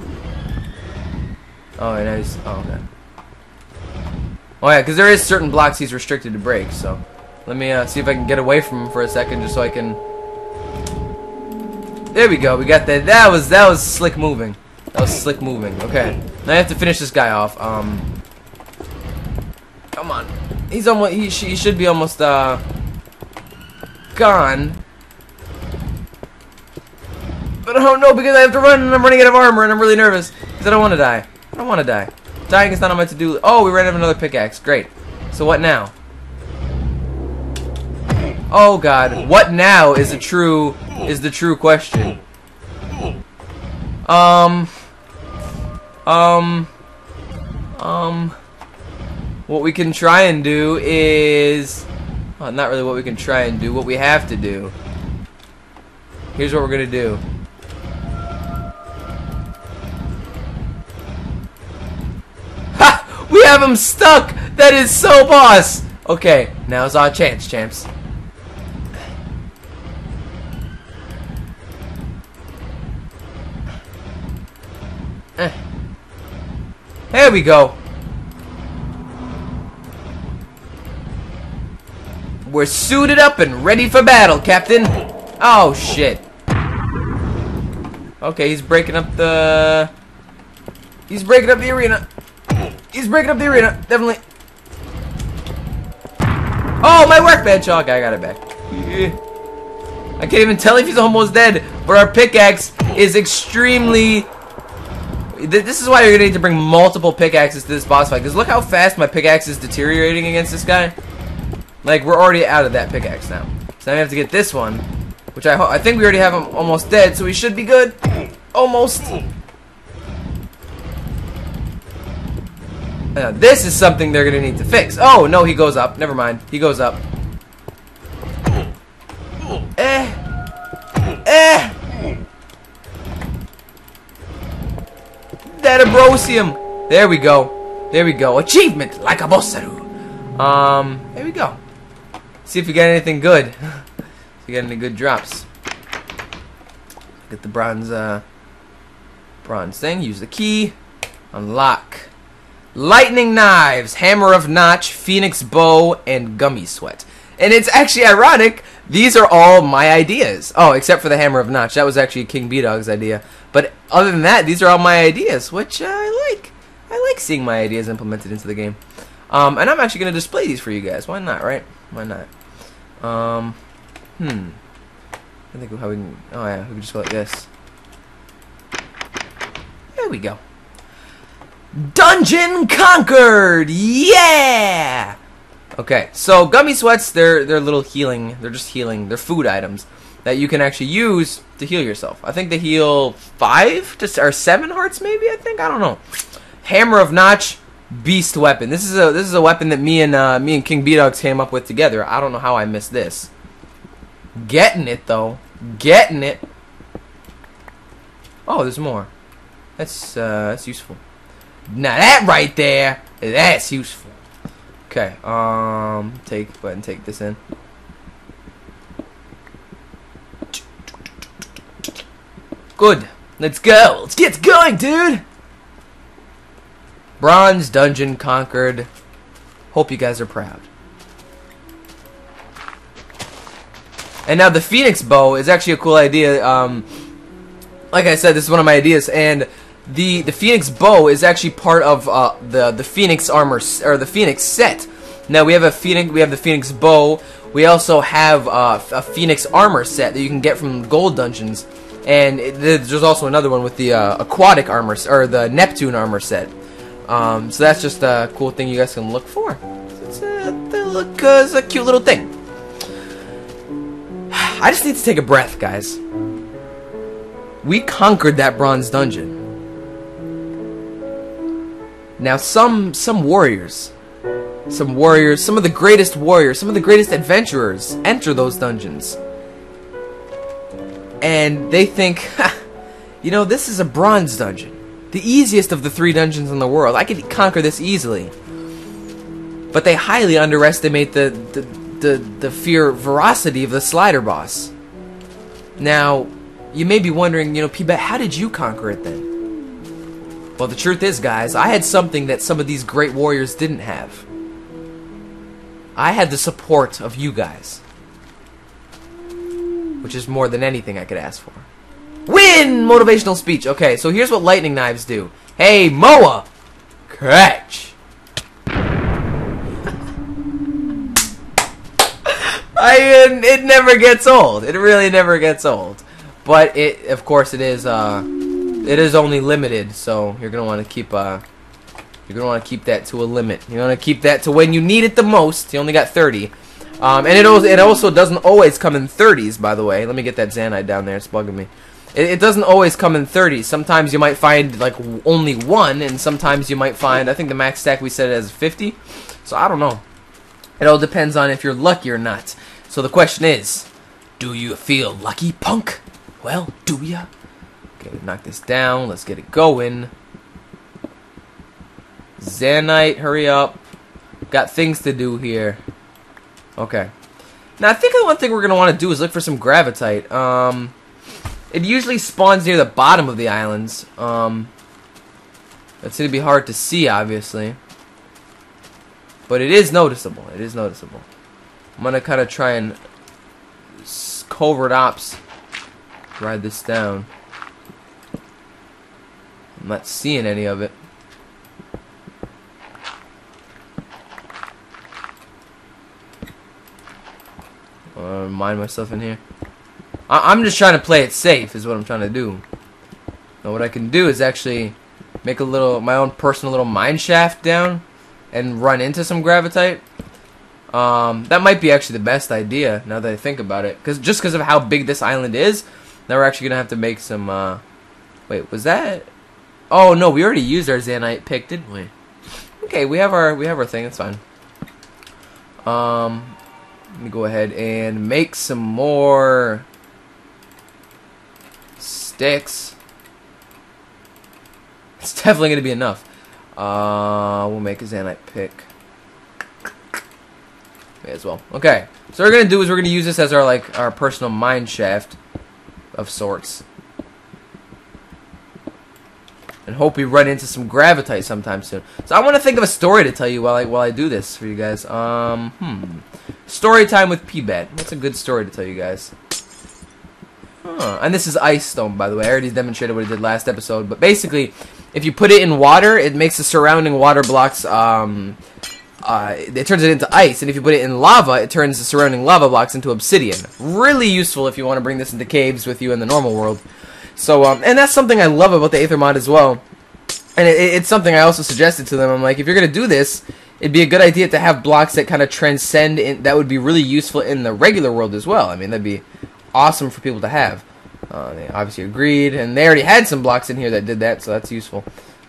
Oh, nice. Oh god. Oh yeah, because there is certain blocks he's restricted to break. So let me see if I can get away from him for a second, just so I can. There we go. We got that. That was slick moving. That was slick moving. Okay. Now I have to finish this guy off. Come on. He's almost. He should be almost gone. But I don't know because I have to run and I'm running out of armor and I'm really nervous because I don't want to die. I don't want to die. Dying is not on my to-do list. Oh, we ran out of another pickaxe. Great. So what now? Oh god. What now is the true question. What we can try and do is not really what we can try and do. What we have to do. Here's what we're gonna do. We have him stuck! That is so boss! Okay, now's our chance, champs. There we go. We're suited up and ready for battle, Captain. Oh, shit. Okay, he's breaking up the... He's breaking up the arena. He's breaking up the arena, definitely. Oh, my workbench! Oh, okay, I got it back. I can't even tell if he's almost dead, but our pickaxe is extremely... This is why you're gonna need to bring multiple pickaxes to this boss fight, because look how fast my pickaxe is deteriorating against this guy. Like, we're already out of that pickaxe now. So now we have to get this one, which I think we already have him almost dead, so we should be good. Almost. This is something they're gonna need to fix. Oh no, he goes up. Never mind. He goes up. That Abrosium. There we go. There we go. Achievement like a Bossaru. There we go. See if we got anything good. If we got any good drops. Get the bronze thing. Use the key. Unlock. Lightning knives, hammer of notch, phoenix bow, and gummy sweat. And it's actually ironic, these are all my ideas. Oh, except for the hammer of notch. That was actually King B-Dog's idea. But other than that, these are all my ideas, which I like. I like seeing my ideas implemented into the game. And I'm actually going to display these for you guys. Why not, right? Why not? I think how we can... Oh, yeah, we can just go like this. There we go. Dungeon conquered! Yeah! Okay, so gummy sweats, they're little healing. They're just healing. They're food items that you can actually use to heal yourself. I think they heal 5 or 7 hearts, maybe. I don't know. Hammer of notch, beast weapon. This is a weapon that me and King B-Dog came up with together. I don't know how I missed this. Getting it though. Getting it. Oh, there's more. That's useful. Now that right there, that's useful. Okay, go ahead and take this in. Good. Let's go. Let's get going, dude. Bronze dungeon conquered. Hope you guys are proud. And now the Phoenix bow is actually a cool idea. Like I said, this is one of my ideas, and the Phoenix bow is actually part of the Phoenix armor or the Phoenix set. Now we have the Phoenix bow. We also have a Phoenix armor set that you can get from gold dungeons, and there's also another one with the aquatic armor or the Neptune armor set. So that's just a cool thing you guys can look for. It's a cute little thing. I just need to take a breath, guys. We conquered that bronze dungeon. Now, some warriors, some of the greatest warriors, some of the greatest adventurers enter those dungeons. And they think, ha, you know, this is a bronze dungeon. The easiest of the 3 dungeons in the world. I could conquer this easily. But they highly underestimate the fear veracity of the Slider boss. Now, you may be wondering, you know, P-Bet, how did you conquer it then? Well, the truth is, guys, I had something that some of these great warriors didn't have. I had the support of you guys. Which is more than anything I could ask for. Win! Motivational speech. Okay, so here's what lightning knives do. Hey, Moa! Catch! It never gets old. It really never gets old. But it, of course, it is only limited. So you're gonna want to keep that to a limit. You want to keep that to when you need it the most. You only got 30. And it also doesn't always come in 30s, by the way. Let me get that Zanite down there. It's bugging me. It doesn't always come in 30s. Sometimes you might find like only 1, and sometimes you might find, I think the max stack we set it as 50. So I don't know. It all depends on if you're lucky or not. So the question is, do you feel lucky, punk? Well, do ya? Okay, knock this down. Let's get it going. Zanite, hurry up. Got things to do here. Okay. Now I think the one thing we're going to want to do is look for some Gravitite. It usually spawns near the bottom of the islands. That's going to be hard to see, obviously. But it is noticeable. It is noticeable. I'm going to kind of try and covert ops ride this down. I'm not seeing any of it. Mind myself in here. I'm just trying to play it safe is what I'm trying to do. Now what I can do is actually make my own personal little mine shaft down and run into some Gravitite. That might be actually the best idea now that I think about it. Just because of how big this island is, now we're actually going to have to make some... Wait, was that... Oh, no, we already used our Zanite pick, didn't we? Okay, we have our thing, it's fine. Let me go ahead and make some more sticks. It's definitely going to be enough. We'll make a Zanite pick. May as well. Okay, so what we're going to do is we're going to use this as our personal mine shaft of sorts. And hope we run into some Gravitite sometime soon. So I want to think of a story to tell you while I do this for you guys. Story time with P-Bet. What's a good story to tell you guys? And this is Ice Stone, by the way. I already demonstrated what I did last episode. But basically, if you put it in water, it makes the surrounding water blocks, it turns it into ice. And if you put it in lava, it turns the surrounding lava blocks into obsidian. Really useful if you want to bring this into caves with you in the normal world. So, and that's something I love about the Aether mod as well. And it's something I also suggested to them. I'm like, if you're going to do this, it'd be a good idea to have blocks that kind of transcend, that would be really useful in the regular world as well. I mean, that'd be awesome for people to have. They obviously agreed, and they already had some blocks in here that did that, so that's useful.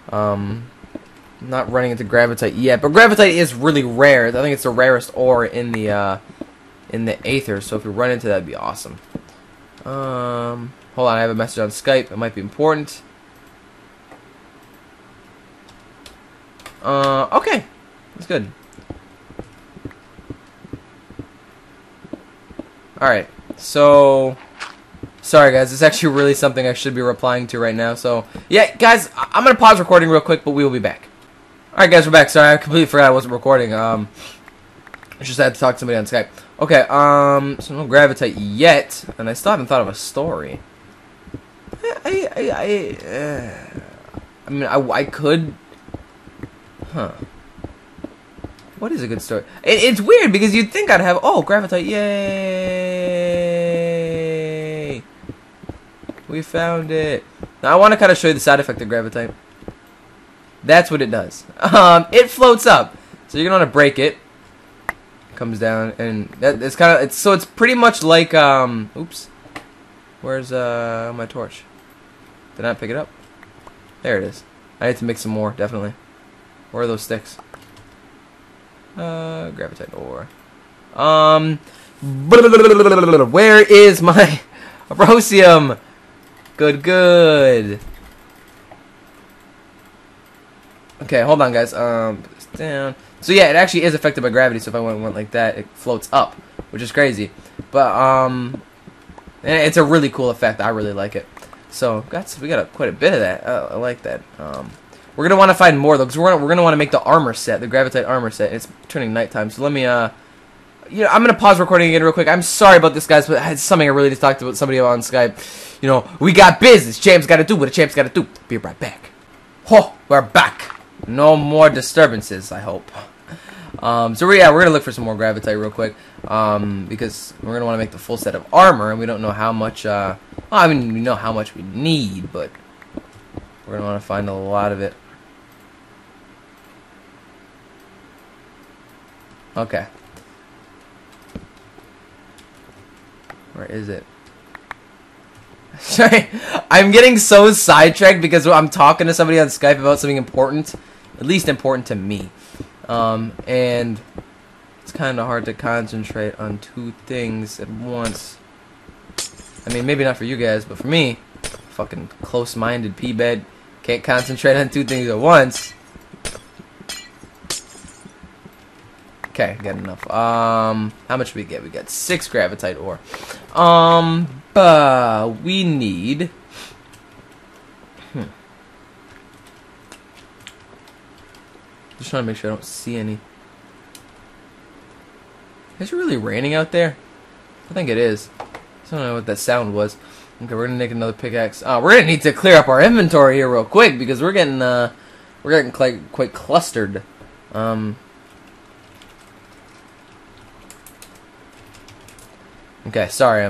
Not running into Gravitite yet, but Gravitite is really rare. I think it's the rarest ore in the Aether, so if we run into that, it'd be awesome. Hold on, I have a message on Skype. It might be important. Okay. That's good. Alright. So... Sorry, guys. It's actually really something I should be replying to right now. So, yeah, guys, I'm going to pause recording real quick, but we will be back. Alright, guys, we're back. Sorry, I completely forgot I wasn't recording. I just had to talk to somebody on Skype. Okay, so no Gravitite yet, and I still haven't thought of a story. I mean, I could... Huh. What is a good story? It's weird, because you'd think I'd have... Oh, Gravitite, yay! We found it. Now, I want to kind of show you the side effect of Gravitite. That's what it does. It floats up. So you're going to want to break it. Comes down, and it's kind of... So it's pretty much like... Oops. Where's my torch? Did I not pick it up? There it is. I need to mix some more, definitely. Where are those sticks? Gravitite ore. Where is my Rosium? Good, good. Okay, hold on, guys. Put this down. So yeah, it actually is affected by gravity. So if I went like that, it floats up, which is crazy. But and it's a really cool effect. I really like it. So we got quite a bit of that. I like that. We're gonna want to find more though, because we're gonna want to make the armor set, the gravitite armor set. It's turning nighttime, so let me you know, I'm gonna pause recording again real quick. I'm sorry about this, guys, but I had something I really just talked about somebody on Skype. You know, we got business. Champs got to do what a champ's got to do. Be right back. Oh, we're back. No more disturbances, I hope. So we're gonna look for some more gravitite real quick, because we're gonna want to make the full set of armor, and we don't know how much. Well, I mean, we know how much we need, but we're gonna want to find a lot of it. Okay. Where is it? Sorry, I'm getting so sidetracked because I'm talking to somebody on Skype about something important, at least important to me. And it's kind of hard to concentrate on two things at once. I mean, maybe not for you guys, but for me, fucking close-minded P-bed, can't concentrate on two things at once. Okay, got enough. How much did we get? We got 6 gravitite ore. But we need. Just trying to make sure I don't see any. Is it really raining out there? I think it is. I don't know what that sound was. Okay, we're gonna make another pickaxe. We're gonna need to clear up our inventory here real quick because we're getting quite clustered. Okay, sorry,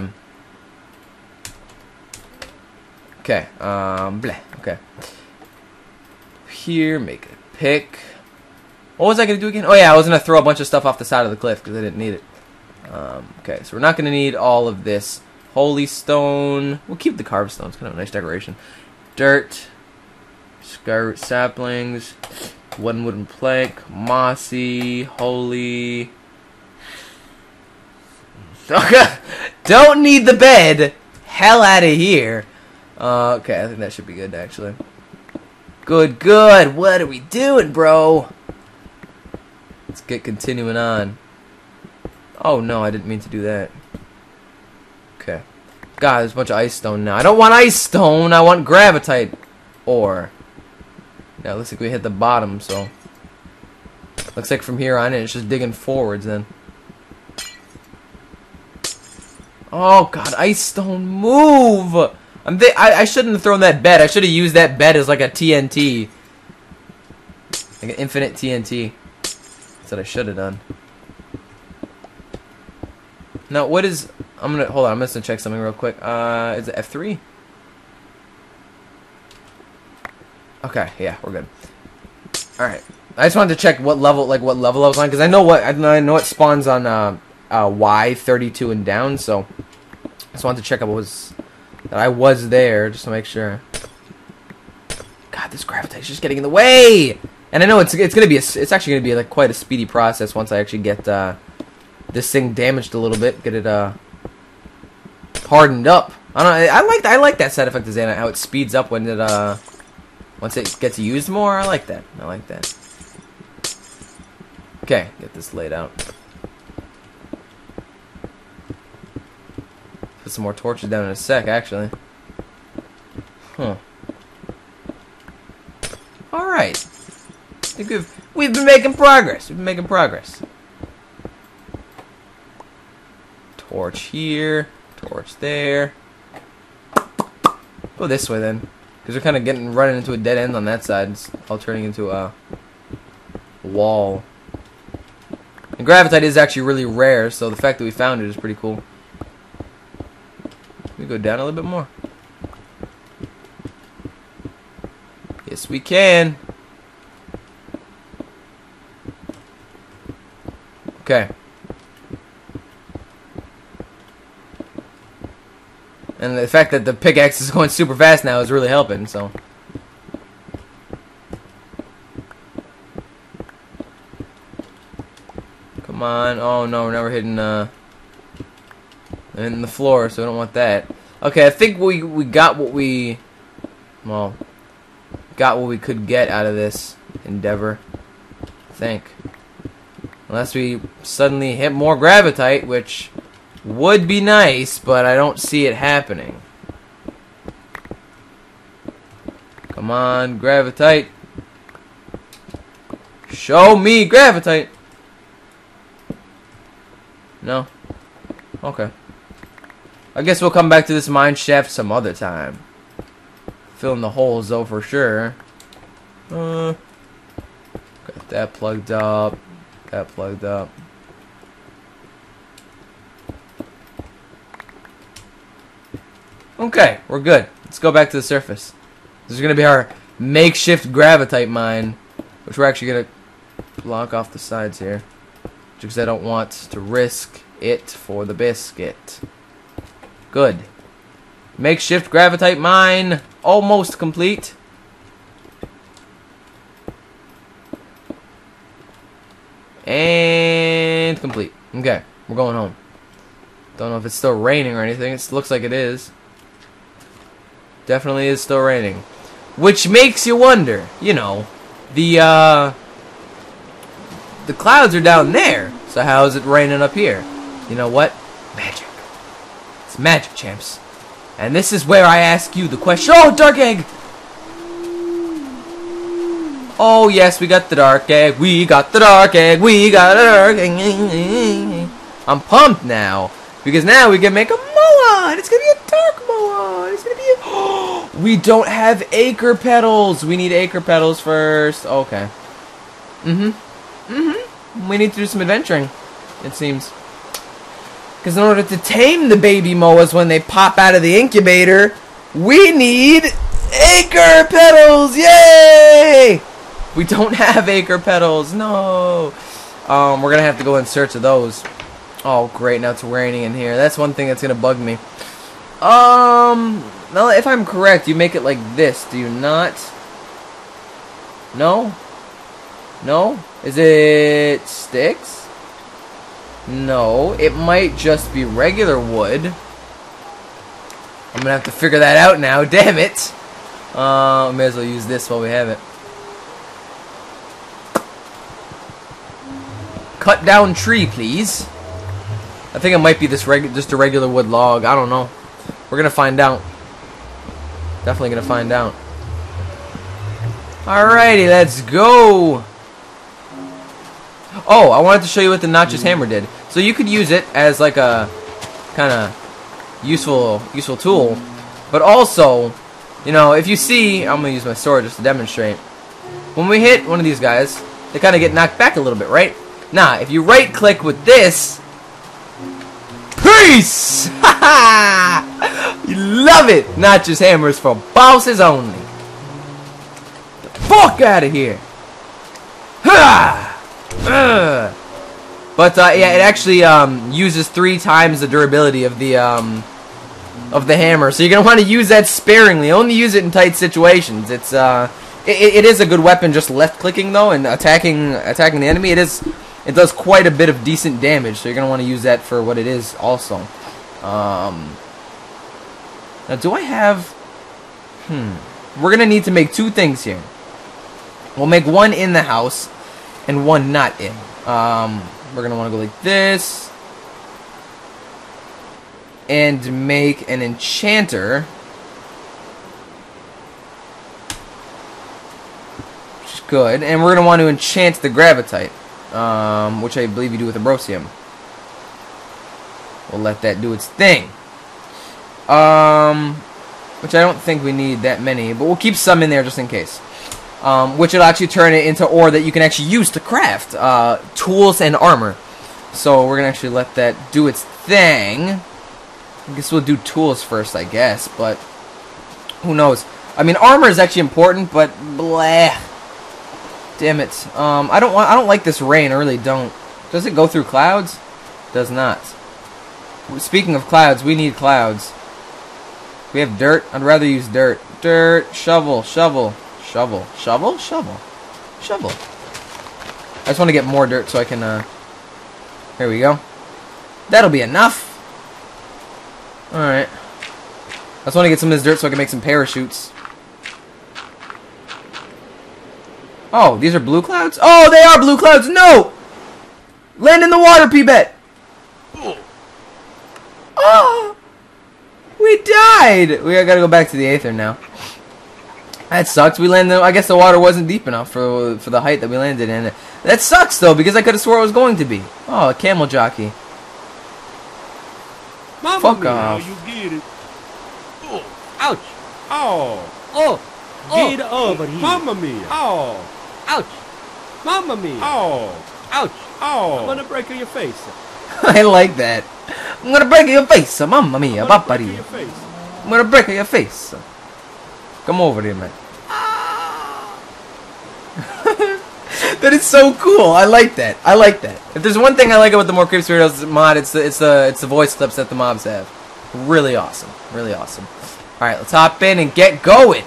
okay, bleh, okay. Here, make a pick. What was I gonna do again? Oh yeah, I was gonna throw a bunch of stuff off the side of the cliff because I didn't need it. Okay, so we're not gonna need all of this. Holy stone. We'll keep the carved stone. It's kind of a nice decoration. Dirt, scarlet saplings, wooden plank, mossy, holy. Don't need the bed. Hell out of here. Okay, I think that should be good, actually. Good, good. What are we doing, bro? Let's get continuing on. Oh, no, I didn't mean to do that. Okay. God, there's a bunch of ice stone now. I don't want ice stone. I want gravitite ore. Now, it looks like we hit the bottom, so. Looks like from here on in, it's just digging forwards, then. Oh god, ice stone, move! I shouldn't have thrown that bed. I should have used that bed as like a TNT, like an infinite TNT. That's what I should have done. Now, what is? Hold on. I'm just gonna check something real quick. Is it F3? Okay, yeah, we're good. All right. I just wanted to check what level I was on because I know it spawns on Y32 and down, so I just wanted to check that I was there just to make sure. God, this gravitation's just getting in the way, and I know it's actually gonna be like quite a speedy process once I actually get this thing damaged a little bit, get it hardened up. I like that side effect design, how it speeds up when it once it gets used more. I like that. Okay, get this laid out. Put some more torches down in a sec, actually. Huh. Alright. I think we've been making progress. Torch here. Torch there. Go this way, then. Because we're kind of running into a dead end on that side. It's all turning into a wall. And gravitite is actually really rare, so the fact that we found it is pretty cool. Can we go down a little bit more? Yes, we can. Okay. And the fact that the pickaxe is going super fast now is really helping, so. Come on. Oh no, we're never hitting in the floor, so we don't want that. Okay, I think we got what we got what we could get out of this endeavor. I think. Unless we suddenly hit more gravitite, which would be nice, but I don't see it happening. Come on, gravitite. Show me gravitite. No? Okay. I guess we'll come back to this mine shaft some other time. Fill in the holes though for sure. Got that plugged up. That plugged up. Okay, we're good. Let's go back to the surface. This is gonna be our makeshift gravitite mine, which we're actually gonna block off the sides here, because I don't want to risk it for the biscuit. Good. Makeshift gravitite mine almost complete. And complete. Okay, we're going home. Don't know if it's still raining or anything. It looks like it is. Definitely is still raining. Which makes you wonder, you know, the clouds are down there, so how is it raining up here? You know what? Magic. It's magic, champs. And this is where I ask you the question. Oh, dark egg! Oh, yes, we got the dark egg. We got the dark egg. We got the dark egg. I'm pumped now, because now we can make a moa, and it's going to be a dark moa. It's going to be a... We don't have acre petals. We need acre petals first. Okay. We need to do some adventuring, it seems. Because in order to tame the baby moas when they pop out of the incubator, we need acre petals. Yay! We don't have acre petals. No. We're going to have to go in search of those. Oh, great. Now it's raining in here. That's one thing that's going to bug me. Now, if I'm correct, you make it like this, do you not? No? No? Is it sticks? No. It might just be regular wood. I'm going to have to figure that out now. Damn it. May as well use this while we have it. Cut down tree, please. I think it might be this just a regular wood log. I don't know. We're gonna find out. Definitely gonna find out. Alrighty, let's go. Oh, I wanted to show you what the Notch's hammer did. So you could use it as like a kind of useful tool, but also, you know, if you see, I'm gonna use my sword just to demonstrate. When we hit one of these guys, they kind of get knocked back a little bit, right? Now, if you right-click with this, peace! You love it! Notch's hammers for bosses only. The fuck out of here! But yeah, it actually uses 3 times the durability of the hammer, so you're gonna want to use that sparingly. Only use it in tight situations. It's it is a good weapon. Just left-clicking though and attacking the enemy, it does quite a bit of decent damage, so you're going to want to use that for what it is also. Now, do I have... We're going to need to make 2 things here. We'll make one in the house and one not in. We're going to want to go like this. And make an enchanter. Which is good. And we're going to want to enchant the gravitite. Which I believe you do with Ambrosium. We'll let that do its thing. Which I don't think we need that many, but we'll keep some in there just in case. Which will actually turn it into ore that you can actually use to craft tools and armor. So we're gonna actually let that do its thing. I guess we'll do tools first, I guess, but who knows? I mean, armor is actually important, but blah. Damn it. I don't like this rain. I really don't. Does it go through clouds? Does not. Speaking of clouds, we need clouds. We have dirt. I'd rather use dirt. Dirt. Shovel. Shovel. Shovel. Shovel. Shovel. Shovel. I just want to get more dirt so I can Here we go. That'll be enough. Alright. I just want to get some of this dirt so I can make some parachutes. Oh, these are blue clouds? Oh, they are blue clouds! No! Land in the water, P-Bet! Oh! We died! We gotta go back to the Aether now. That sucks. We landed. I guess the water wasn't deep enough for the height that we landed in. That sucks though, because I could have swore it was going to be. Oh, a camel jockey. Mamma Fuck mia, off. you get it. Oh, ouch. Oh. Get over here. Mamma mia. Oh. Ouch. Mamma mia. Oh. Ouch. Oh. I'm gonna break your face. I like that. I'm gonna break your face, mamma mia, I'm gonna break papari. your face. I'm gonna break your face. Come over here, man. That is so cool. I like that. I like that. If there's one thing I like about the More Creeps Weirdos mod, it's the voice clips that the mobs have. Really awesome. Really awesome. All right, let's hop in and get going.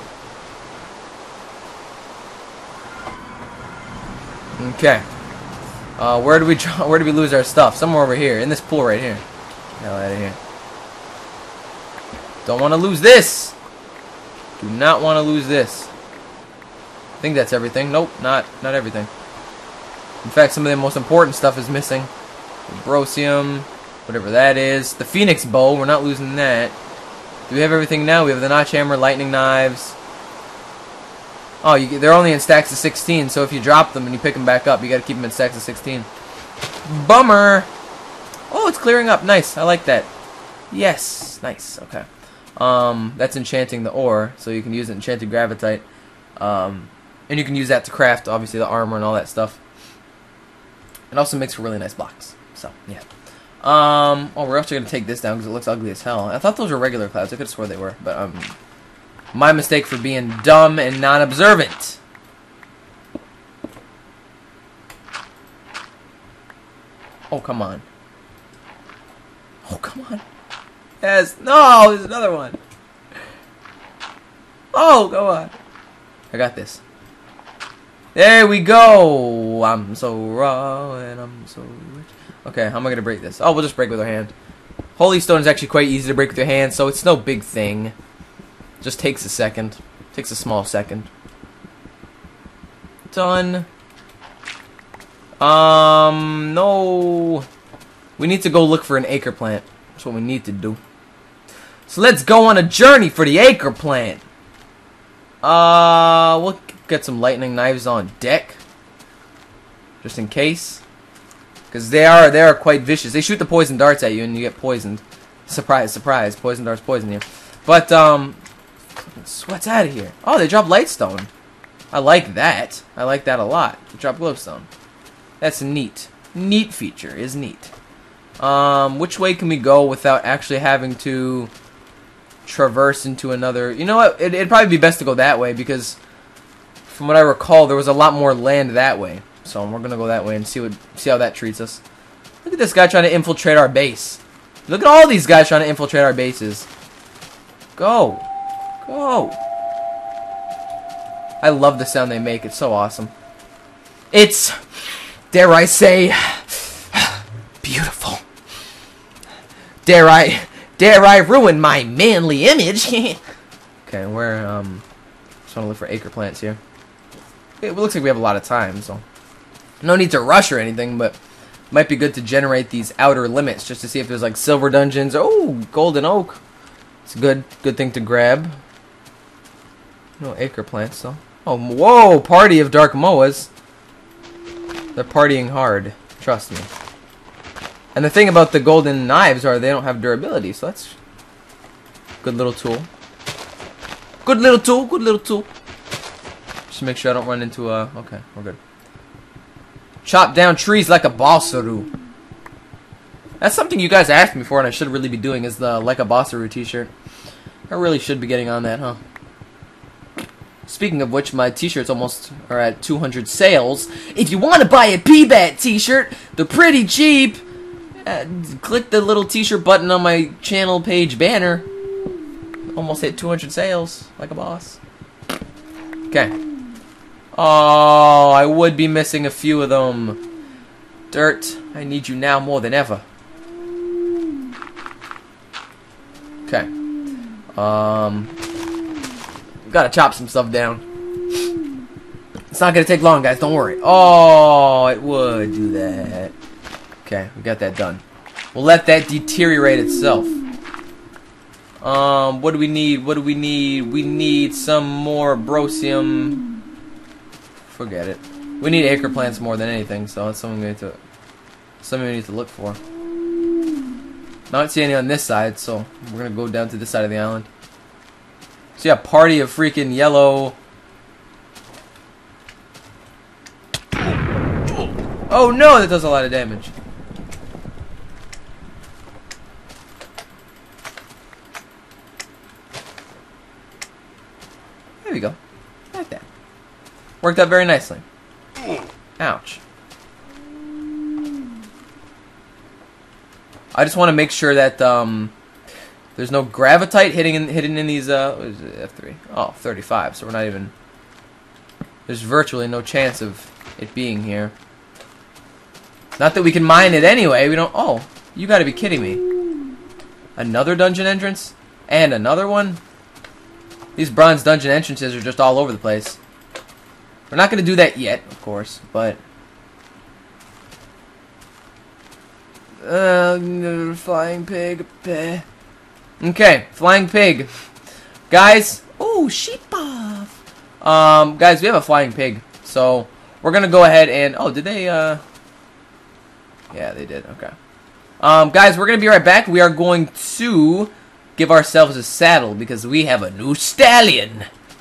Okay. Where do we lose our stuff? Somewhere over here, in this pool right here. Get the hell out of here. Don't want to lose this. Do not want to lose this. I think that's everything. Nope, not everything. In fact, some of the most important stuff is missing. Brosium, whatever that is. The Phoenix Bow, we're not losing that. Do we have everything now? We have the Notch Hammer, Lightning Knives. Oh, they're only in stacks of 16, so if you drop them and you pick them back up, you gotta keep them in stacks of 16. Bummer! Oh, it's clearing up. Nice, I like that. Yes, nice, okay. That's enchanting the ore, so you can use enchanted gravitite. And you can use that to craft, obviously, the armor and all that stuff. It also makes for really nice blocks. So, yeah. Oh, we're actually going to take this down because it looks ugly as hell. I thought those were regular clouds. I could have swore they were. But, my mistake for being dumb and non-observant. Oh, come on. Oh, come on. Yes. No, there's another one. Oh, come on. I got this. There we go. I'm so raw and I'm so rich. Okay, how am I going to break this? Oh, we'll just break with our hand. Holy Stone is actually quite easy to break with your hand, so it's no big thing. Just takes a second. Takes a small second. Done. No. We need to go look for an acre plant. That's what we need to do. So let's go on a journey for the acre plant. We'll get some lightning knives on deck. Just in case. Because they are quite vicious. They shoot the poison darts at you and you get poisoned. Surprise, surprise. Poison darts poison you. But, what's out of here? Oh, they drop lightstone. I like that. I like that a lot. They drop glowstone. That's neat. Neat feature is neat. Which way can we go without actually having to traverse into another? You know what? It'd probably be best to go that way because from what I recall, there was a lot more land that way. So we're gonna go that way and see how that treats us. Look at this guy trying to infiltrate our base. Look at all these guys trying to infiltrate our bases. Go. Go. I love the sound they make. It's so awesome. It's, dare I say, beautiful. Dare I ruin my manly image? Okay, we're just want to look for acre plants here. It looks like we have a lot of time, so no need to rush or anything, but it might be good to generate these outer limits just to see if there's like silver dungeons. Oh, golden oak. It's a good thing to grab. No acre plants, though. Oh, whoa! Party of Dark Moas. They're partying hard. Trust me. And the thing about the golden knives are they don't have durability, so that's a good little tool. Good little tool. Good little tool. Just make sure I don't run into a... Okay, we're good. Chop down trees like a Bossaru. That's something you guys asked me for, and I should really be doing, is the Like a Bossaru t-shirt. I really should be getting on that, huh? Speaking of which, my t-shirts almost are at 200 sales. If you want to buy a P-Bat t-shirt, they're pretty cheap. Click the little t-shirt button on my channel page banner. Almost hit 200 sales, like a boss. Okay. Oh, I would be missing a few of them. Dirt. I need you now more than ever. Okay. Gotta chop some stuff down. It's not gonna take long, guys. Don't worry. Oh, it would do that. Okay, we got that done. We'll let that deteriorate itself. What do we need? What do we need? We need some more brosium. Forget it. We need acre plants more than anything, so that's something we need to look for. Not see any on this side, so we're gonna go down to this side of the island. See a party of freaking yellow. Oh no, that does a lot of damage. There we go. Like that. Worked out very nicely. Ouch. I just want to make sure that there's no gravitite hidden in these what is it, F3? Oh, 35. So we're not even. There's virtually no chance of it being here. Not that we can mine it anyway. We don't. Oh, you got to be kidding me! Another dungeon entrance and another one. These bronze dungeon entrances are just all over the place. We're not going to do that yet, of course, but. Flying pig. Okay, flying pig. Guys. Oh, sheep off. Guys, we have a flying pig. So, we're going to go ahead and... Oh, did they, Yeah, they did. Okay. Guys, we're going to be right back. We are going to give ourselves a saddle because we have a new stallion.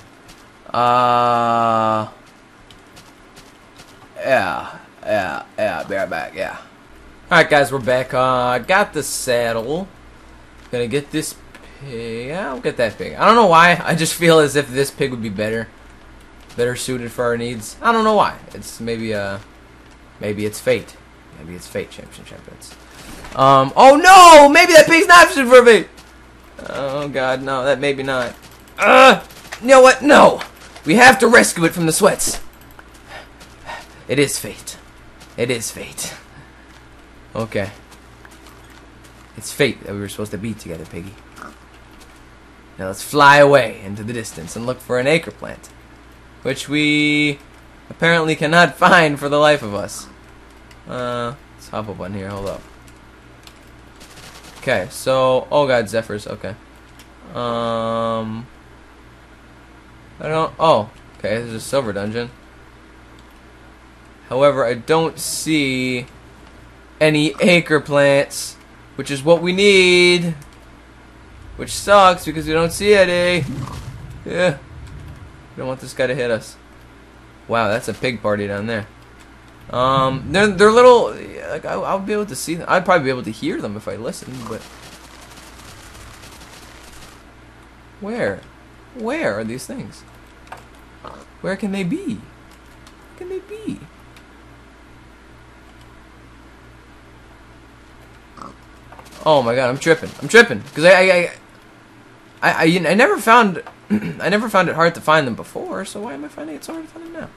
Yeah, be right back, yeah. Alright guys, we're back. I got the saddle. Gonna get this pig. Yeah, I'll get that pig. I don't know why. I just feel as if this pig would be better suited for our needs. I don't know why. It's maybe it's fate. Maybe it's fate, champions. Oh no! Maybe that pig's not suited for me! Oh god, no, that maybe not. You know what? No! We have to rescue it from the sweats. It is fate. It is fate. Okay. It's fate that we were supposed to be together, piggy. Now let's fly away into the distance and look for an acre plant, which we apparently cannot find for the life of us. Let's hop up on here. Hold up. Okay, so oh god, Zephyrs. Okay. I don't. Oh, okay. There's a silver dungeon. However, I don't see any acre plants, which is what we need. Which sucks because we don't see any. Yeah. We don't want this guy to hit us. Wow, that's a pig party down there. They're little. Like I'll be able to see them. I'd probably be able to hear them if I listened, but where are these things? Where can they be? Where can they be? Oh my god, I'm tripping because I never found I never found it hard to find them before, so why am I finding it so hard to find them now?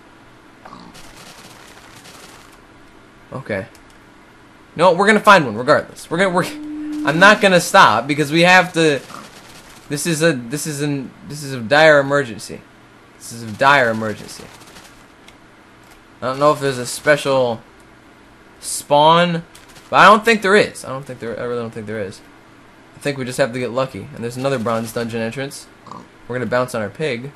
Okay. No, we're gonna find one regardless. I'm not gonna stop because we have to. This is a dire emergency. This is a dire emergency. I don't know if there's a special spawn, but I don't think there is. I really don't think there is. I think we just have to get lucky. And there's another bronze dungeon entrance. We're gonna bounce on our pig.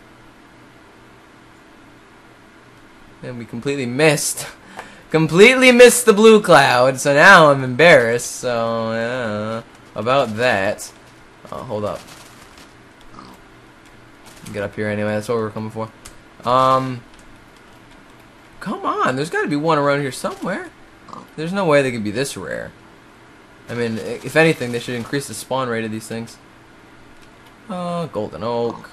And we completely missed. Completely missed the blue cloud, so now I'm embarrassed. So, yeah, about that. Oh, hold up. Get up here anyway, that's what we were coming for. Come on, there's gotta be one around here somewhere. There's no way they could be this rare. I mean, if anything, they should increase the spawn rate of these things. Golden oak.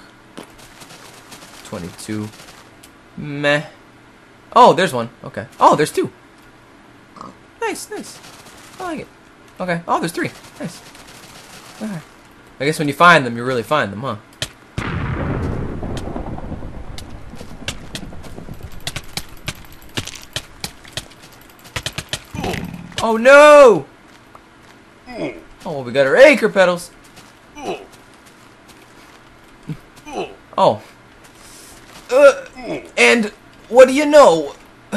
22. Meh. Oh, there's one. Okay. Oh, there's two. Nice, nice. I like it. Okay. Oh, there's three. Nice. Okay. I guess when you find them, you really find them, huh? Oh no! Oh, we got our acre petals. Oh. And what do you know?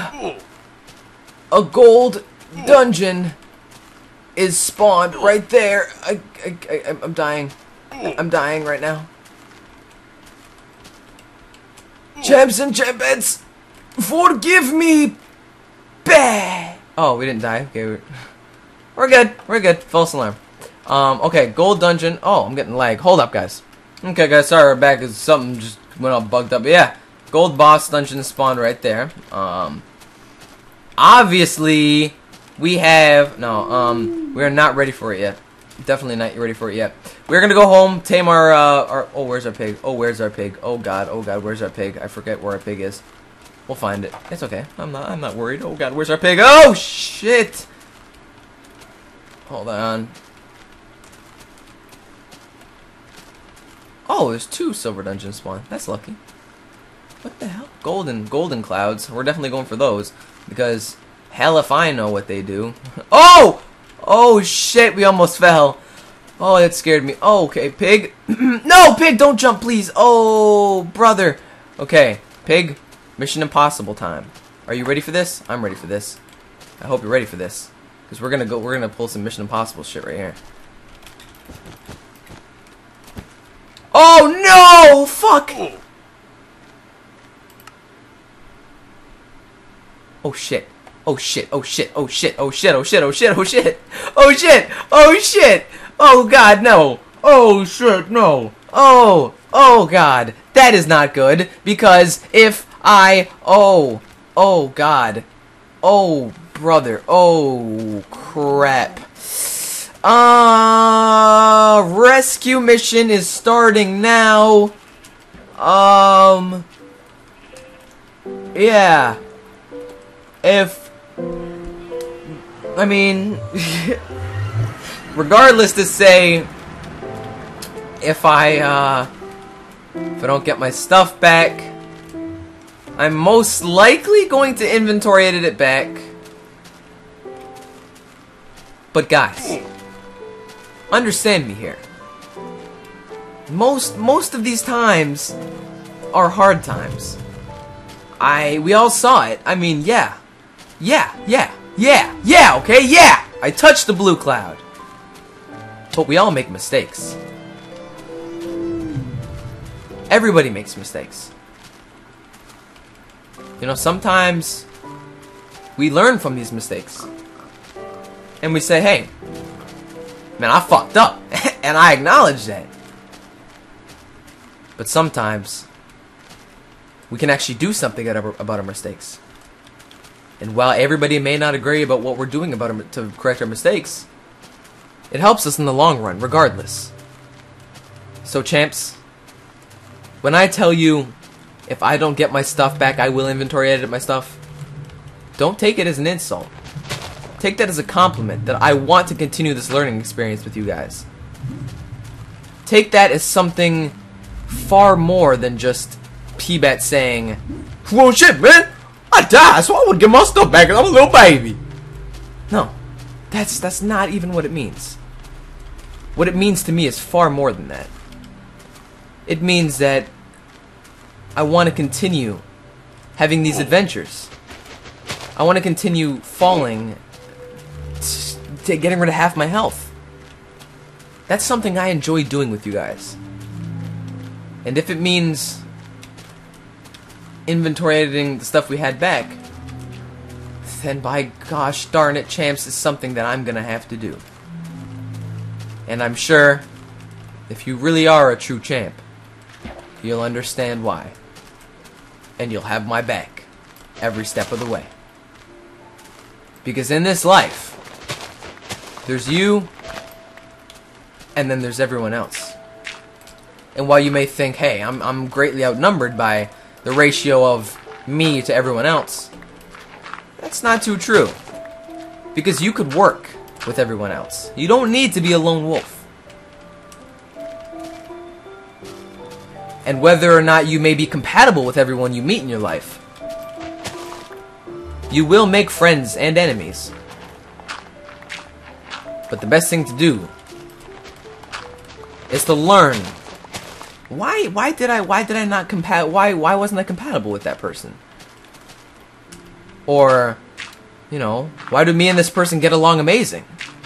A gold dungeon is spawned right there. I'm dying. I'm dying right now. Champs and champions, forgive me. Bah. Oh, we didn't die. Okay, we're good. We're good. False alarm. Okay, gold dungeon. Oh, I'm getting lag. Hold up, guys. Okay, guys. Sorry, we're back. Cause something just went all bugged up. But yeah, gold boss dungeon spawned right there. Obviously, we have we are not ready for it yet. Definitely not ready for it yet. We're gonna go home, tame our oh, where's our pig? Oh, where's our pig? Oh god, where's our pig? I forget where our pig is. We'll find it. It's okay. I'm not worried. Oh god, where's our pig? Oh shit! Hold on. Oh, there's 2 silver dungeons spawn. That's lucky. What the hell? Golden clouds. We're definitely going for those because hell if I know what they do. Oh! Oh shit, we almost fell. Oh, that scared me. Oh, okay, pig. No, pig, don't jump, please. Oh, brother. Okay, pig, Mission Impossible time. Are you ready for this? I'm ready for this. I hope you're ready for this. Because we're gonna pull some Mission Impossible shit right here. Oh no! Fuck! Oh shit. Oh shit, oh shit, oh shit, oh shit, oh shit, oh shit, oh shit, oh shit, oh shit, oh god, no, oh shit, no, oh god, that is not good, because if oh god, oh brother, oh crap, rescue mission is starting now, yeah, I mean, regardless to say, if I don't get my stuff back, I'm most likely going to inventory edit it back. But guys, understand me here. Most of these times are hard times. We all saw it. I mean, yeah, okay, yeah! I touched the blue cloud. But we all make mistakes. Everybody makes mistakes. You know, sometimes we learn from these mistakes. And we say, hey, man, I fucked up. And I acknowledge that. But sometimes we can actually do something about our mistakes. And while everybody may not agree about what we're doing about to correct our mistakes, it helps us in the long run, regardless. So, champs, when I tell you, if I don't get my stuff back, I will inventory edit my stuff, don't take it as an insult. Take that as a compliment, that I want to continue this learning experience with you guys. Take that as something far more than just P-Bet saying, well, shit, man! I died, so I would get my stuff back, and I'm a little baby. No, that's not even what it means. What it means to me is far more than that. It means that I want to continue having these adventures. I want to continue falling, getting rid of half my health. That's something I enjoy doing with you guys. And if it means inventory editing the stuff we had back, then by gosh darn it, champs, is something that I'm gonna have to do. And I'm sure if you really are a true champ, you'll understand why. And you'll have my back every step of the way. Because in this life, there's you, and then there's everyone else. And while you may think, hey, I'm greatly outnumbered by the ratio of me to everyone else, that's not too true. Because you could work with everyone else. You don't need to be a lone wolf. And whether or not you may be compatible with everyone you meet in your life, you will make friends and enemies. But the best thing to do is to learn. Why did I not why wasn't I compatible with that person? Or, you know, why do me and this person get along amazing?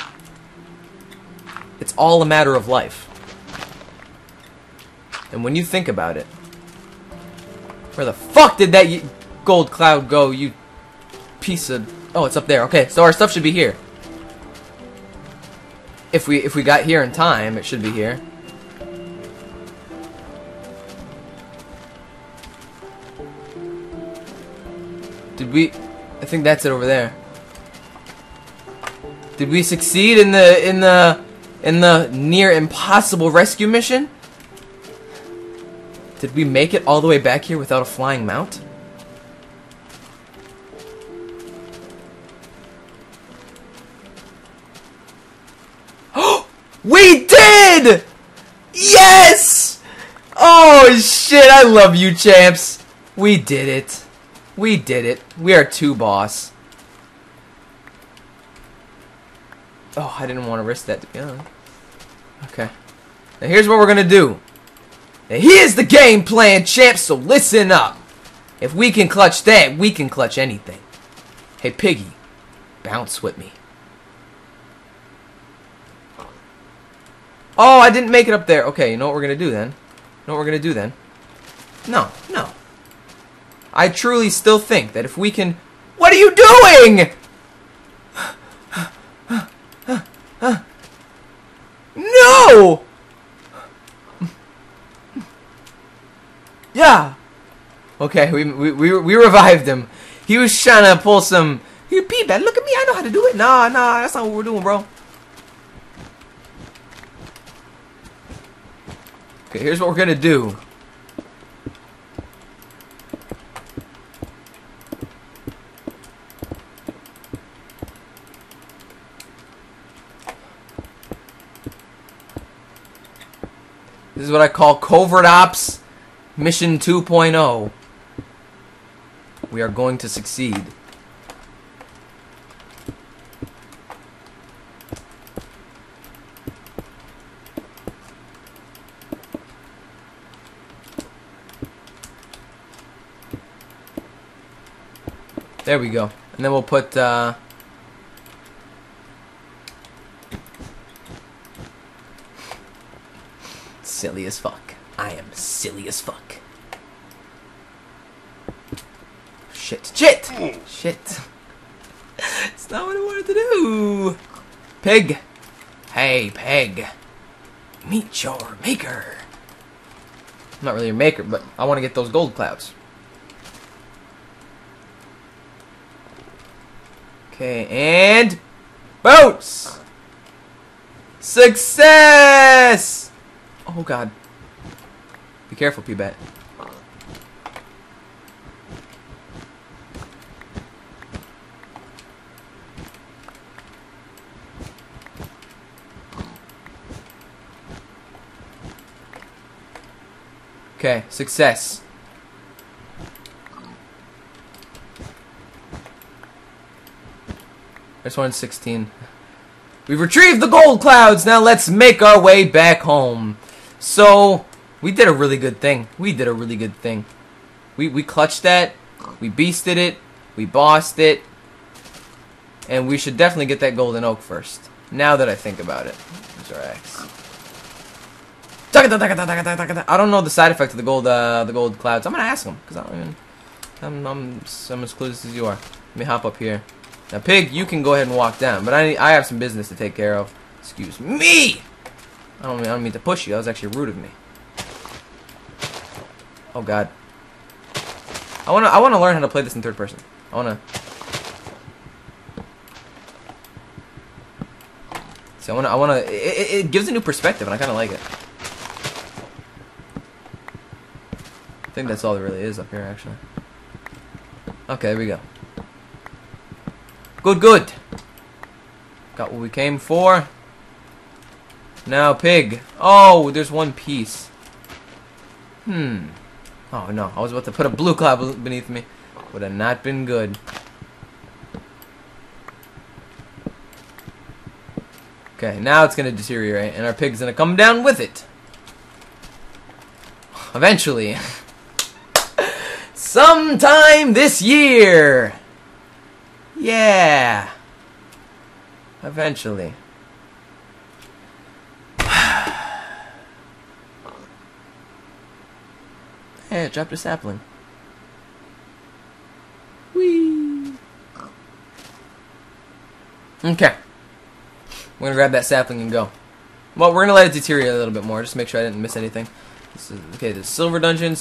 It's all a matter of life. And when you think about it, where the fuck did that gold cloud go, you piece of... Oh, it's up there. Okay, so our stuff should be here. If we got here in time, it should be here. Did we... I think that's it over there. Did we succeed in the near impossible rescue mission? Did we make it all the way back here without a flying mount? We did! Yes! Oh shit, I love you, champs. We did it. We did it. We are 2 boss. Oh, I didn't want to risk that, to be honest. Okay. Now here's what we're gonna do. Now here's the game plan, champs, so listen up. If we can clutch that, we can clutch anything. Hey, Piggy, bounce with me. Oh, I didn't make it up there. Okay, you know what we're gonna do then? You know what we're gonna do then? No. I truly still think that if we can... What are you doing? No! Yeah. Okay, we revived him. He was trying to pull some... You P-Bat, look at me, I know how to do it. Nah, that's not what we're doing, bro. Okay, here's what we're gonna do. This is what I call Covert Ops Mission 2.0. We are going to succeed. There we go. And then we'll put, silly as fuck. I am silly as fuck. Shit. It's not what I wanted to do. Pig. Hey, Pig. Meet your maker. I'm not really your maker, but I want to get those gold clouds. Okay, and... Boats! Success! Oh, God. Be careful, P-Bat. Okay, success. There's 116. We've retrieved the gold clouds. Now let's make our way back home. So, we did a really good thing. We clutched that. We beasted it. We bossed it. And we should definitely get that golden oak first. Now that I think about it. There's our axe. I don't know the side effect of the gold clouds. I'm gonna ask him because I don't even. I'm as clueless as you are. Let me hop up here. Now, Pig, you can go ahead and walk down, but I have some business to take care of. Excuse me. I don't mean to push you. That was actually rude of me. Oh God. I wanna learn how to play this in third person. It gives a new perspective, and I kind of like it. I think that's all there really is up here, actually. Okay, there we go. Good. Got what we came for. Now, Pig. Oh, there's one piece. Oh, no. I was about to put a blue cloud beneath me. Would have not been good. Okay, now it's going to deteriorate, and our pig's going to come down with it. Eventually. Sometime this year. Yeah. Eventually. Hey, I dropped a sapling. Whee! Okay. We're gonna grab that sapling and go. Well, we're gonna let it deteriorate a little bit more, just to make sure I didn't miss anything. This is, okay, the silver dungeon.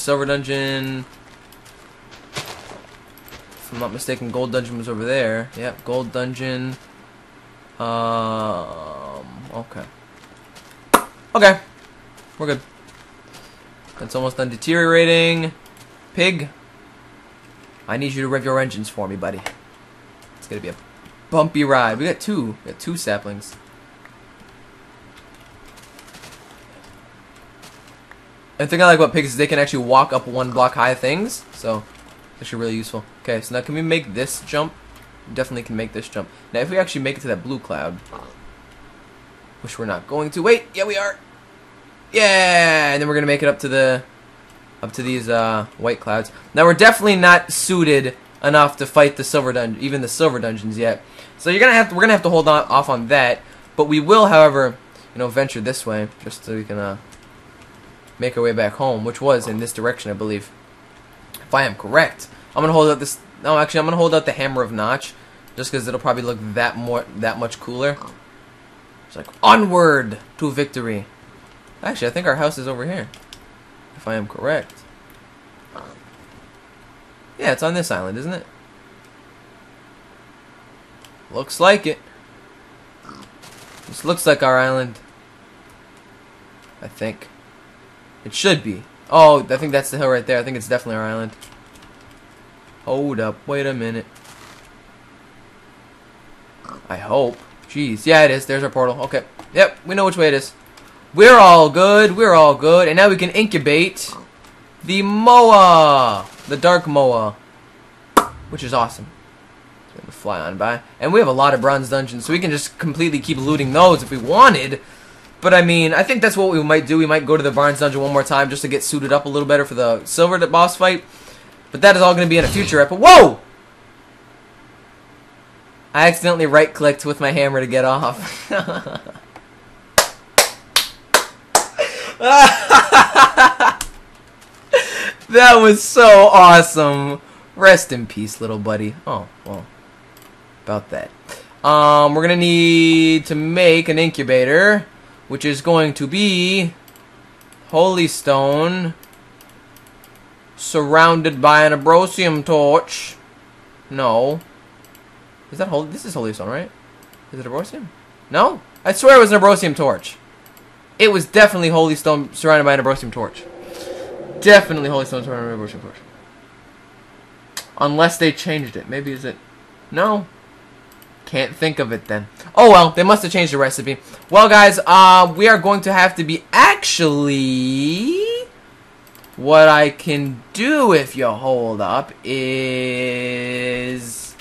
If I'm not mistaken, gold dungeon was over there. Yep, gold dungeon. Okay. Okay. We're good. That's almost done deteriorating. Pig, I need you to rev your engines for me, buddy. It's gonna be a bumpy ride. We got two saplings. And the thing I like about pigs is they can actually walk up 1 block high things, so it's actually really useful. Okay, so now can we make this jump? We definitely can make this jump. Now if we actually make it to that blue cloud, which we're not going to. Wait, yeah we are. Yeah, and then we're gonna make it up to these white clouds. Now we're definitely not suited enough to fight the silver dungeon, even the silver dungeons yet. So we're gonna have to hold off on that. But we will, however, venture this way just so we can make our way back home, which was in this direction, I believe, if I am correct. I'm gonna hold out this. No, actually, I'm gonna hold out the Hammer of Notch, just because it'll probably look that much cooler. It's like onward to victory. Actually, I think our house is over here, if I am correct. Yeah, it's on this island, isn't it? Looks like it. This looks like our island. I think. It should be. Oh, I think that's the hill right there. I think it's definitely our island. Hold up. Wait a minute. I hope. Jeez. Yeah, it is. There's our portal. Okay. Yep, we know which way it is. We're all good. We're all good. And now we can incubate the Moa. The Dark Moa. Which is awesome. It's gonna fly on by. And we have a lot of bronze dungeons, so we can just completely keep looting those if we wanted. But I mean, I think that's what we might do. We might go to the bronze dungeon one more time just to get suited up a little better for the silver boss fight. But that is all going to be in a future episode. Whoa! I accidentally right-clicked with my hammer to get off. That was so awesome. Rest in peace, little buddy. Oh, well. About that. We're going to need to make an incubator, which is going to be Holy Stone surrounded by an Abrosium torch. No. Is that holy? This is Holy Stone, right? Is it Abrosium? No? I swear it was an Abrosium torch. It was definitely Holy Stone surrounded by an Abrosium torch. Definitely Holy Stone surrounded by an Abrosium torch. Unless they changed it. Maybe is it... No. Can't think of it then. Oh well, they must have changed the recipe. Well guys, we are going to have to be actually... What I can do if you hold up is...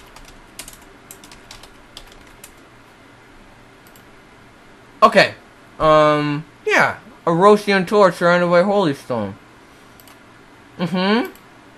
Okay. Yeah. A Rosian torch surrounded by Holy Stone. Okay.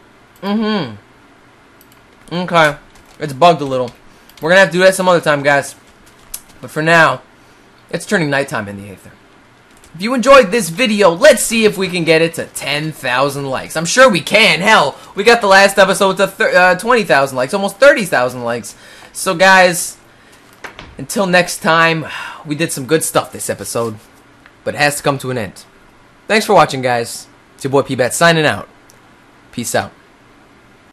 It's bugged a little. We're gonna have to do that some other time, guys. But for now, it's turning nighttime in the Aether. If you enjoyed this video, let's see if we can get it to 10,000 likes. I'm sure we can. Hell, we got the last episode to 20,000 likes, almost 30,000 likes. So, guys, until next time, we did some good stuff this episode, but it has to come to an end. Thanks for watching, guys. It's your boy P-Bat signing out. Peace out.